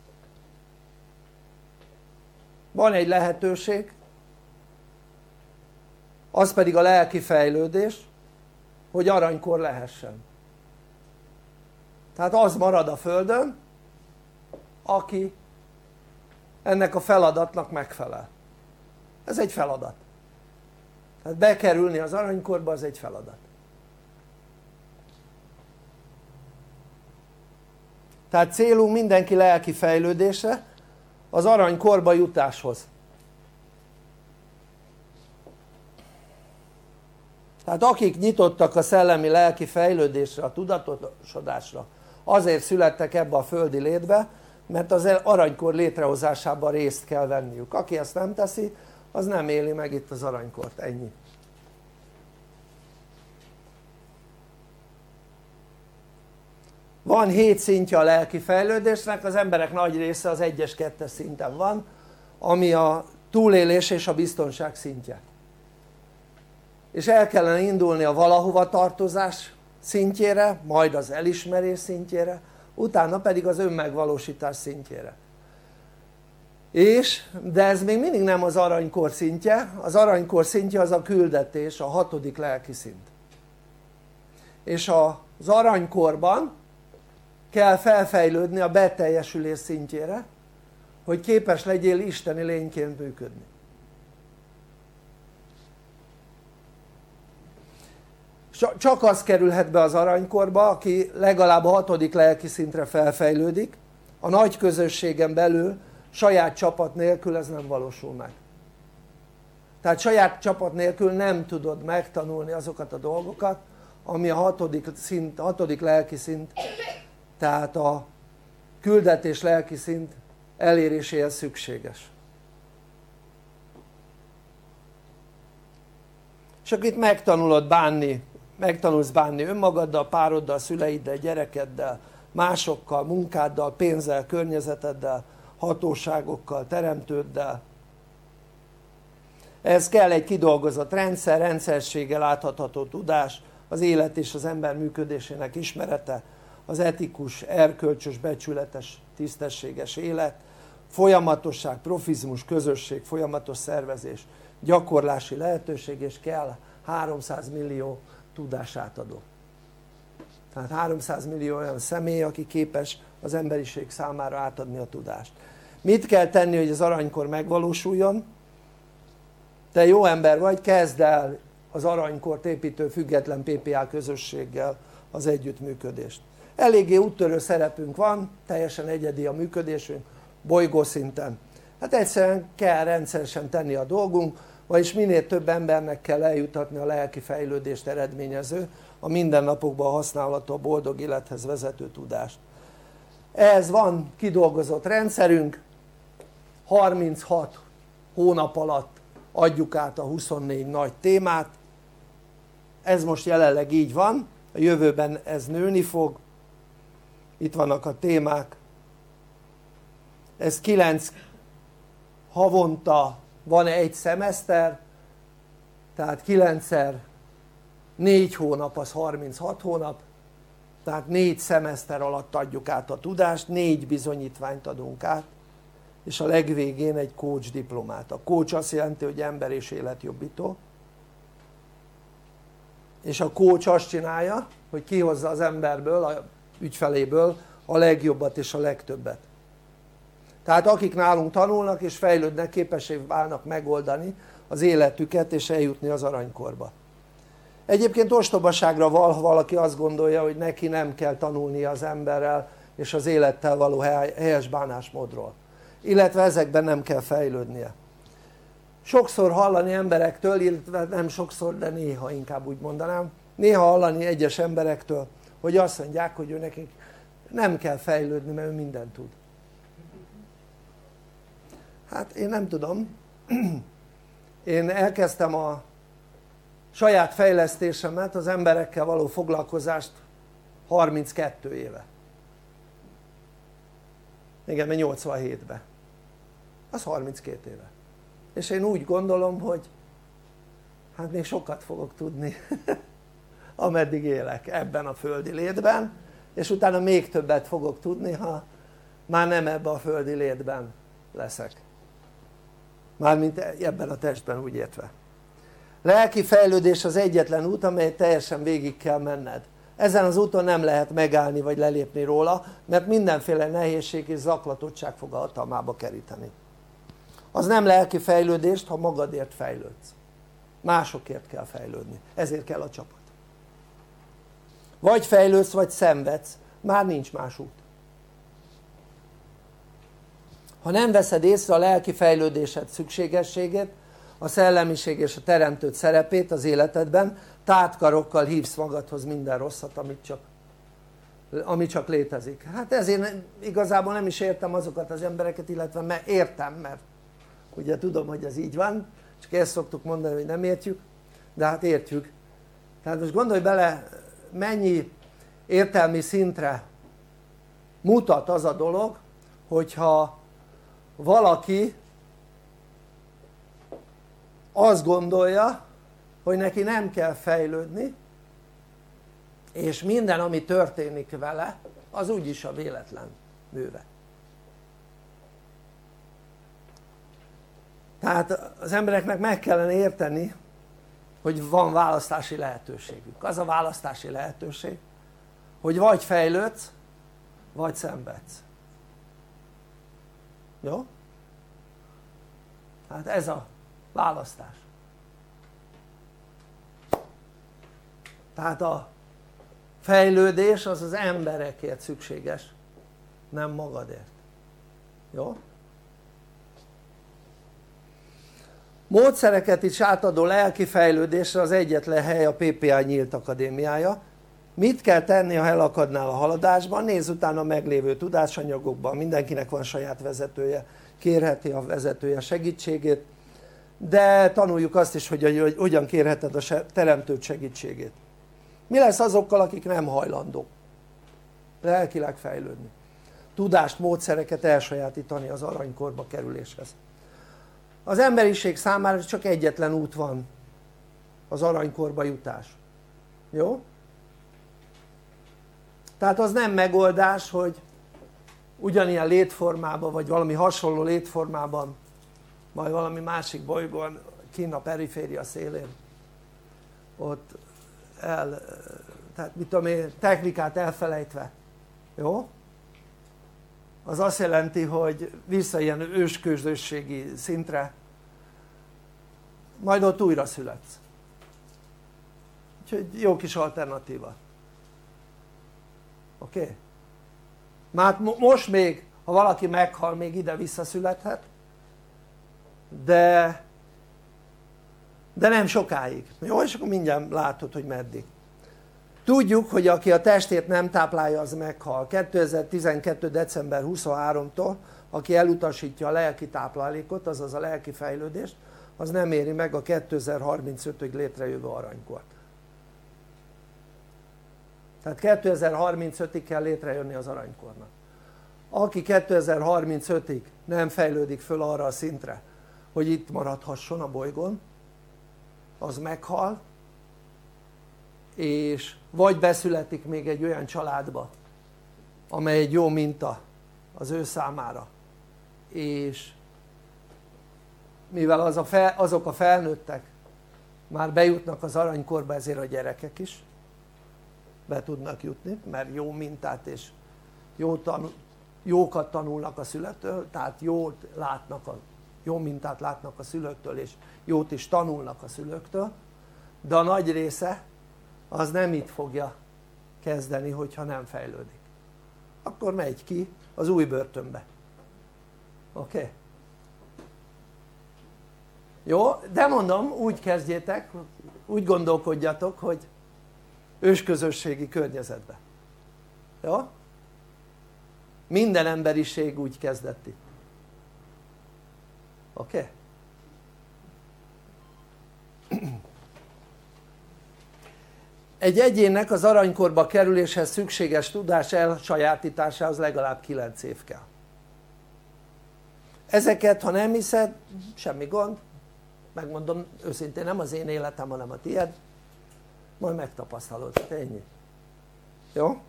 van egy lehetőség, az pedig a lelki fejlődés, hogy aranykor lehessen. Tehát az marad a Földön, aki ennek a feladatnak megfelel. Ez egy feladat. Tehát bekerülni az aranykorba az egy feladat. Tehát célunk mindenki lelki fejlődése az aranykorba jutáshoz. Tehát akik nyitottak a szellemi lelki fejlődésre, a tudatosodásra, azért születtek ebbe a földi létbe, mert az aranykor létrehozásában részt kell venniük. Aki ezt nem teszi, az nem éli meg itt az aranykort, ennyi. Van hét szintje a lelki fejlődésnek, az emberek nagy része az egyes, kettes szinten van, ami a túlélés és a biztonság szintje. És el kellene indulni a valahova tartozás szintjére, majd az elismerés szintjére, utána pedig az önmegvalósítás szintjére. És, de ez még mindig nem az aranykor szintje, az aranykor szintje az a küldetés, a hatodik lelki szint. És az aranykorban kell felfejlődni a beteljesülés szintjére, hogy képes legyél isteni lényként működni. Csak az kerülhet be az aranykorba, aki legalább a hatodik lelki szintre felfejlődik, a nagy közösségen belül saját csapat nélkül ez nem valósul meg. Tehát saját csapat nélkül nem tudod megtanulni azokat a dolgokat, ami a hatodik, szint, hatodik lelki szint, tehát a küldetés lelki szint eléréséhez szükséges. És akkor itt megtanulod bánni, megtanulsz bánni önmagaddal, pároddal, szüleiddel, gyerekeddel, másokkal, munkáddal, pénzzel, környezeteddel, hatóságokkal, teremtőddel. Ehhez kell egy kidolgozott rendszer, rendszerességgel látható tudás, az élet és az ember működésének ismerete, az etikus, erkölcsös, becsületes, tisztességes élet, folyamatosság, profizmus, közösség, folyamatos szervezés, gyakorlási lehetőség, és kell háromszáz millió tudásátadó. Tehát háromszáz millió olyan személy, aki képes az emberiség számára átadni a tudást. Mit kell tenni, hogy az aranykor megvalósuljon? Te jó ember vagy, kezd el az aranykort építő független pé pé á közösséggel az együttműködést. Eléggé úttörő szerepünk van, teljesen egyedi a működésünk bolygószinten. Hát egyszerűen kell rendszeresen tenni a dolgunk, vagyis minél több embernek kell eljutatni a lelki fejlődést eredményező, a mindennapokban használható boldog élethez vezető tudást. ehhez van kidolgozott rendszerünk, harminchat hónap alatt adjuk át a huszonnégy nagy témát, ez most jelenleg így van, a jövőben ez nőni fog, itt vannak a témák, ez kilenc havonta van egy szemeszter, tehát kilencszer négy hónap az harminchat hónap, tehát négy szemeszter alatt adjuk át a tudást, négy bizonyítványt adunk át, és a legvégén egy coach diplomát. A coach azt jelenti, hogy ember és életjobbító, és a coach azt csinálja, hogy kihozza az emberből, a ügyfeléből a legjobbat és a legtöbbet. Tehát akik nálunk tanulnak és fejlődnek, képessé válnak megoldani az életüket és eljutni az aranykorba. Egyébként ostobaságra val, ha valaki azt gondolja, hogy neki nem kell tanulnia az emberrel és az élettel való helyes bánásmódról, illetve ezekben nem kell fejlődnie. Sokszor hallani emberektől, illetve nem sokszor, de néha inkább úgy mondanám, néha hallani egyes emberektől, hogy azt mondják, hogy ő nekik nem kell fejlődni, mert ő mindent tud. Hát én nem tudom, én elkezdtem a saját fejlesztésemet, az emberekkel való foglalkozást harminckettő éve. Igen, mert nyolcvanhétben. Az harminckét éve. És én úgy gondolom, hogy hát még sokat fogok tudni ameddig élek ebben a földi létben, és utána még többet fogok tudni, ha már nem ebben a földi létben leszek. Mármint ebben a testben, úgy értve. Lelki fejlődés az egyetlen út, amelyet teljesen végig kell menned. Ezen az úton nem lehet megállni vagy lelépni róla, mert mindenféle nehézség és zaklatottság fog a hatalmába keríteni. Az nem lelki fejlődést, ha magadért fejlődsz. Másokért kell fejlődni, ezért kell a csapat. Vagy fejlődsz, vagy szenvedsz, már nincs más út. Ha nem veszed észre a lelki fejlődésed szükségességét, a szellemiség és a teremtőd szerepét az életedben, tátkarokkal hívsz magadhoz minden rosszat, amit csak, ami csak létezik. Hát ezért igazából nem is értem azokat az embereket, illetve mert értem, mert ugye tudom, hogy ez így van, csak ezt szoktuk mondani, hogy nem értjük, de hát értjük. Tehát most gondolj bele, mennyi értelmi szintre mutat az a dolog, hogyha valaki azt gondolja, hogy neki nem kell fejlődni, és minden, ami történik vele, az úgyis a véletlen műve. Tehát az embereknek meg kellene érteni, hogy van választási lehetőségük. Az a választási lehetőség, hogy vagy fejlődsz, vagy szenvedsz. Jó? Hát ez a választás. Tehát a fejlődés az az emberekért szükséges, nem magadért. Jó? Módszereket is átadó lelki fejlődésre az egyetlen hely a pé pé á Nyílt Akadémiája. Mit kell tenni, ha elakadnál a haladásban? Nézz utána a meglévő tudásanyagokban, mindenkinek van saját vezetője, kérheti a vezetője segítségét, de tanuljuk azt is, hogy, hogy hogyan kérheted a teremtőd segítségét. Mi lesz azokkal, akik nem hajlandók lelkileg fejlődni? Tudást, módszereket elsajátítani az aranykorba kerüléshez. Az emberiség számára csak egyetlen út van az aranykorba jutás. Jó? Tehát az nem megoldás, hogy ugyanilyen létformában, vagy valami hasonló létformában, majd valami másik bolygón, kinn a periféria szélén, ott el, tehát mit tudom én, technikát elfelejtve, jó? Az azt jelenti, hogy vissza ilyen ősközösségi szintre, majd ott újra születsz. Úgyhogy jó kis alternatíva. Oké? Okay? Már most még, ha valaki meghal, még ide visszaszülethet, de de nem sokáig. Jó, és akkor mindjárt látod, hogy meddig. tudjuk, hogy aki a testét nem táplálja, az meghal. kétezer-tizenkettő. december huszonharmadikától aki elutasítja a lelki táplálékot, azaz a lelki fejlődést, az nem éri meg a kétezer-harmincötig létrejövő aranykort. Tehát kétezer-harmincötig kell létrejönni az aranykornak. Aki kétezer-harmincötig nem fejlődik föl arra a szintre, hogy itt maradhasson a bolygón, az meghal, és vagy beszületik még egy olyan családba, amely egy jó minta az ő számára, és mivel az a fel, azok a felnőttek már bejutnak az aranykorba, ezért a gyerekek is be tudnak jutni, mert jó mintát és jó tanul, jókat tanulnak a szülőtől, tehát jót látnak a, jó mintát látnak a szülőktől, és jót is tanulnak a szülőktől, de a nagy része az nem itt fogja kezdeni, hogyha nem fejlődik. Akkor megy ki az új börtönbe. Oké? Okay? Jó? De mondom, úgy kezdjétek, úgy gondolkodjatok, hogy ősközösségi környezetbe. Jó? Minden emberiség úgy kezdett itt. Oké? Okay? Egy egyénnek az aranykorba kerüléshez szükséges tudás elsajátításához legalább kilenc év kell. Ezeket, ha nem hiszed, semmi gond, megmondom őszintén, nem az én életem, hanem a tied, majd megtapasztalod, ennyi. Jó?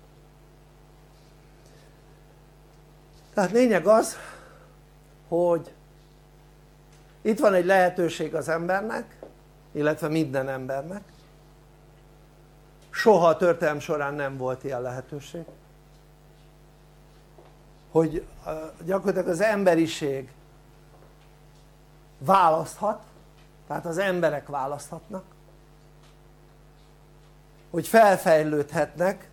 Tehát lényeg az, hogy itt van egy lehetőség az embernek, illetve minden embernek, soha a történelem során nem volt ilyen lehetőség, hogy gyakorlatilag az emberiség választhat, tehát az emberek választhatnak, hogy felfejlődhetnek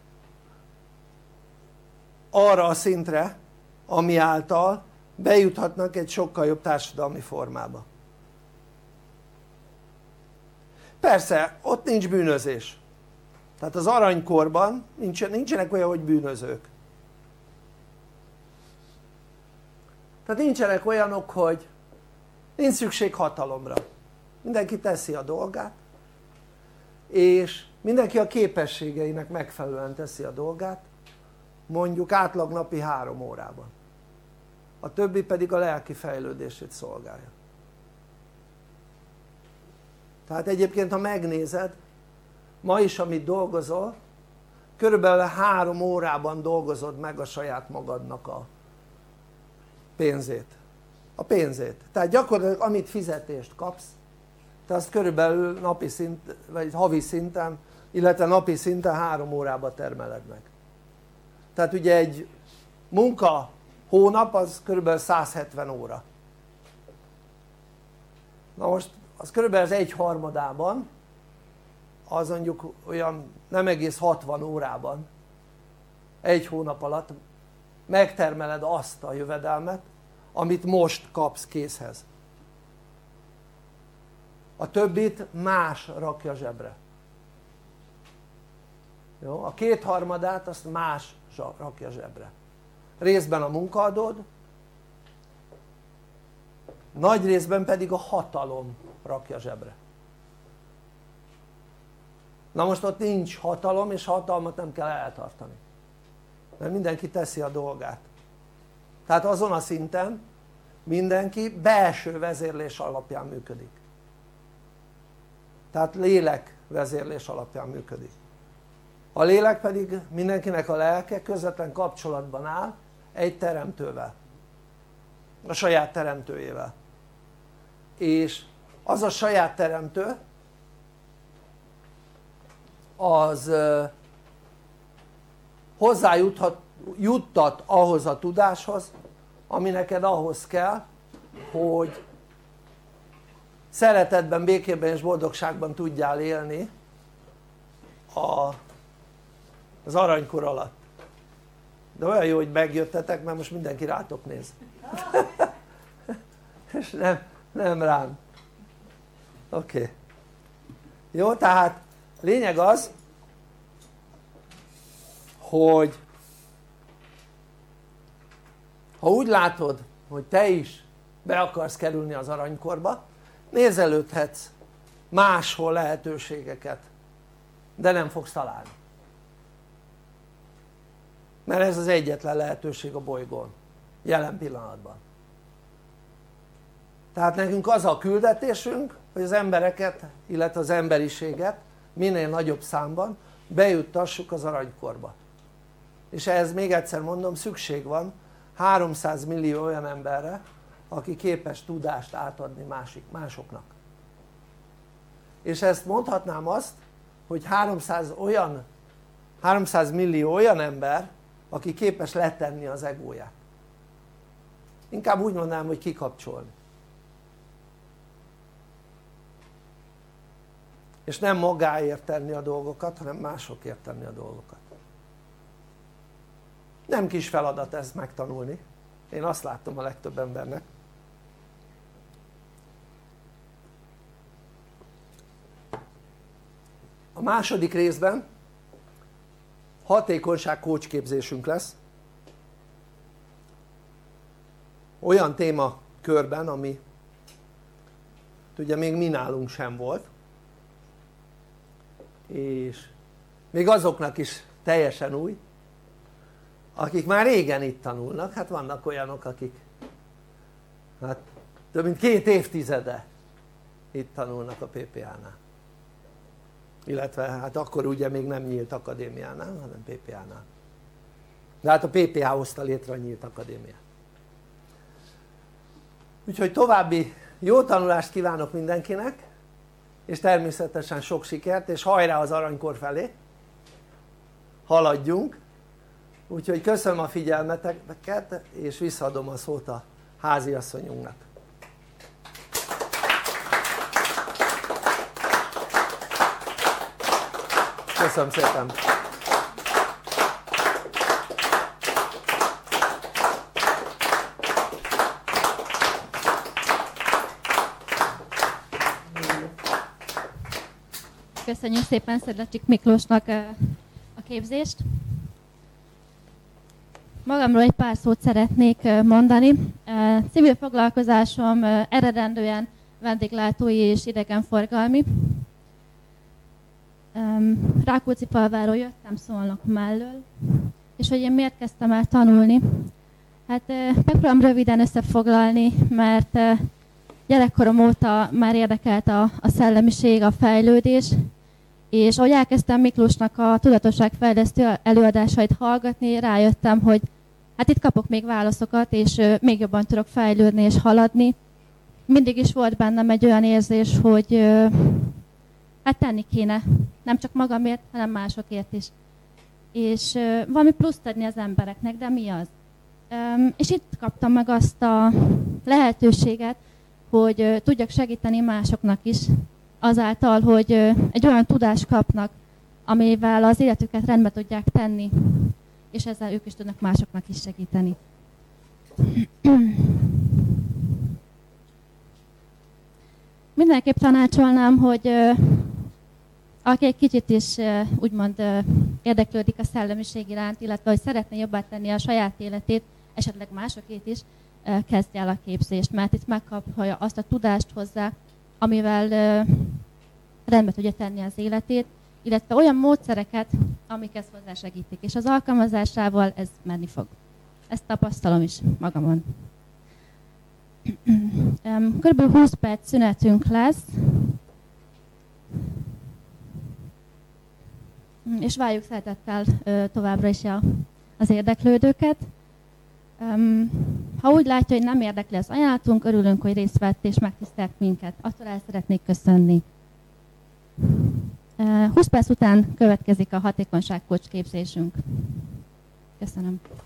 arra a szintre, ami által bejuthatnak egy sokkal jobb társadalmi formába. Persze ott nincs bűnözés, tehát az aranykorban nincsenek olyan, hogy bűnözők, tehát nincsenek olyanok, hogy nincs szükség hatalomra, mindenki teszi a dolgát, és mindenki a képességeinek megfelelően teszi a dolgát, mondjuk átlag napi három órában, a többi pedig a lelki fejlődését szolgálja. Tehát egyébként, ha megnézed, ma is amit dolgozol, körülbelül három órában dolgozod meg a saját magadnak a pénzét, a pénzét, tehát gyakorlatilag amit fizetést kapsz, te azt körülbelül napi szint, vagy havi szinten, illetve napi szinten három órában termeled meg. Tehát ugye egy munka hónap az körülbelül száz hetven óra. Na most az körülbelül az egy harmadában, az mondjuk olyan nem egész hatvan órában, egy hónap alatt megtermeled azt a jövedelmet, amit most kapsz készhez. A többit más rakja zsebre. Jó? A kétharmadát azt más rakja zsebre. Részben a munkaadód, nagy részben pedig a hatalom rakja zsebre. Na most ott nincs hatalom, és hatalmat nem kell eltartani, mert mindenki teszi a dolgát. Tehát azon a szinten mindenki belső vezérlés alapján működik, tehát lélek vezérlés alapján működik. A lélek pedig, mindenkinek a lelke közvetlen kapcsolatban áll egy teremtővel, a saját teremtőjével, és az a saját teremtő az hozzájuthat juttat ahhoz a tudáshoz, ami neked ahhoz kell, hogy szeretetben, békében és boldogságban tudjál élni a, az aranykor alatt. De olyan jó, hogy megjöttetek, mert most mindenki rátok néz. És nem, nem rám. Oké. Okay. Jó, tehát lényeg az, hogy ha úgy látod, hogy te is be akarsz kerülni az aranykorba, nézelődhetsz máshol lehetőségeket, de nem fogsz találni, mert ez az egyetlen lehetőség a bolygón jelen pillanatban. Tehát nekünk az a küldetésünk, hogy az embereket, illetve az emberiséget minél nagyobb számban bejuttassuk az aranykorba, és ehhez még egyszer mondom, szükség van háromszáz millió olyan emberre, aki képes tudást átadni másik, másoknak. És ezt mondhatnám azt, hogy háromszáz, olyan, háromszáz millió olyan ember, aki képes letenni az egóját. Inkább úgy mondanám, hogy kikapcsolni. És nem magáért tenni a dolgokat, hanem másokért tenni a dolgokat. Nem kis feladat ezt megtanulni, én azt látom a legtöbb embernek. A második részben hatékonyság coachképzésünk lesz, olyan témakörben, ami ugye még mi nálunk sem volt, és még azoknak is teljesen új, akik már régen itt tanulnak. Hát vannak olyanok, akik hát több mint két évtizede itt tanulnak a pé pé á-nál, illetve hát akkor ugye még nem nyílt akadémiánál, hanem pé pé á-nál, de hát a pé pé á hozta létre a nyílt akadémiát. Úgyhogy további jó tanulást kívánok mindenkinek, és természetesen sok sikert, és hajrá az aranykor felé, haladjunk. Úgyhogy köszönöm a figyelmeteket, és visszaadom a szót a háziasszonyunknak. Köszönöm szépen! Köszönjük szépen Szedlacsik Miklósnak a képzést. Magamról egy pár szót szeretnék mondani. Civil foglalkozásom eredendően vendéglátói és idegenforgalmi. Rákóczi-Falváról jöttem, Szolnok mellől, és hogy én miért kezdtem el tanulni? Hát megpróbálom röviden összefoglalni, mert gyerekkorom óta már érdekelt a, a szellemiség, a fejlődés, és ahogy elkezdtem Miklósnak a tudatosságfejlesztő előadásait hallgatni, rájöttem, hogy hát itt kapok még válaszokat, és még jobban tudok fejlődni és haladni. Mindig is volt bennem egy olyan érzés, hogy hát tenni kéne, nem csak magamért, hanem másokért is. És valami pluszt adni az embereknek, de mi az? És itt kaptam meg azt a lehetőséget, hogy tudjak segíteni másoknak is, azáltal, hogy egy olyan tudást kapnak, amivel az életüket rendbe tudják tenni, és ezzel ők is tudnak másoknak is segíteni. Mindenképp tanácsolnám, hogy aki egy kicsit is úgymond érdeklődik a szellemiség iránt, illetve hogy szeretne jobbá tenni a saját életét, esetleg másokét is, kezdje el a képzést, mert itt megkapja azt a tudást hozzá, amivel rendbe tudja tenni az életét, illetve olyan módszereket, amik ezt hozzásegítik, és az alkalmazásával ez menni fog. Ezt tapasztalom is magamon. Körülbelül húsz perc szünetünk lesz, és várjuk szeretettel továbbra is az érdeklődőket. Ha úgy látja, hogy nem érdekli az ajánlatunk, örülünk, hogy részt vett és megtisztelt minket. Attól el szeretnék köszönni. húsz perc után következik a hatékonyság coach képzésünk. Köszönöm.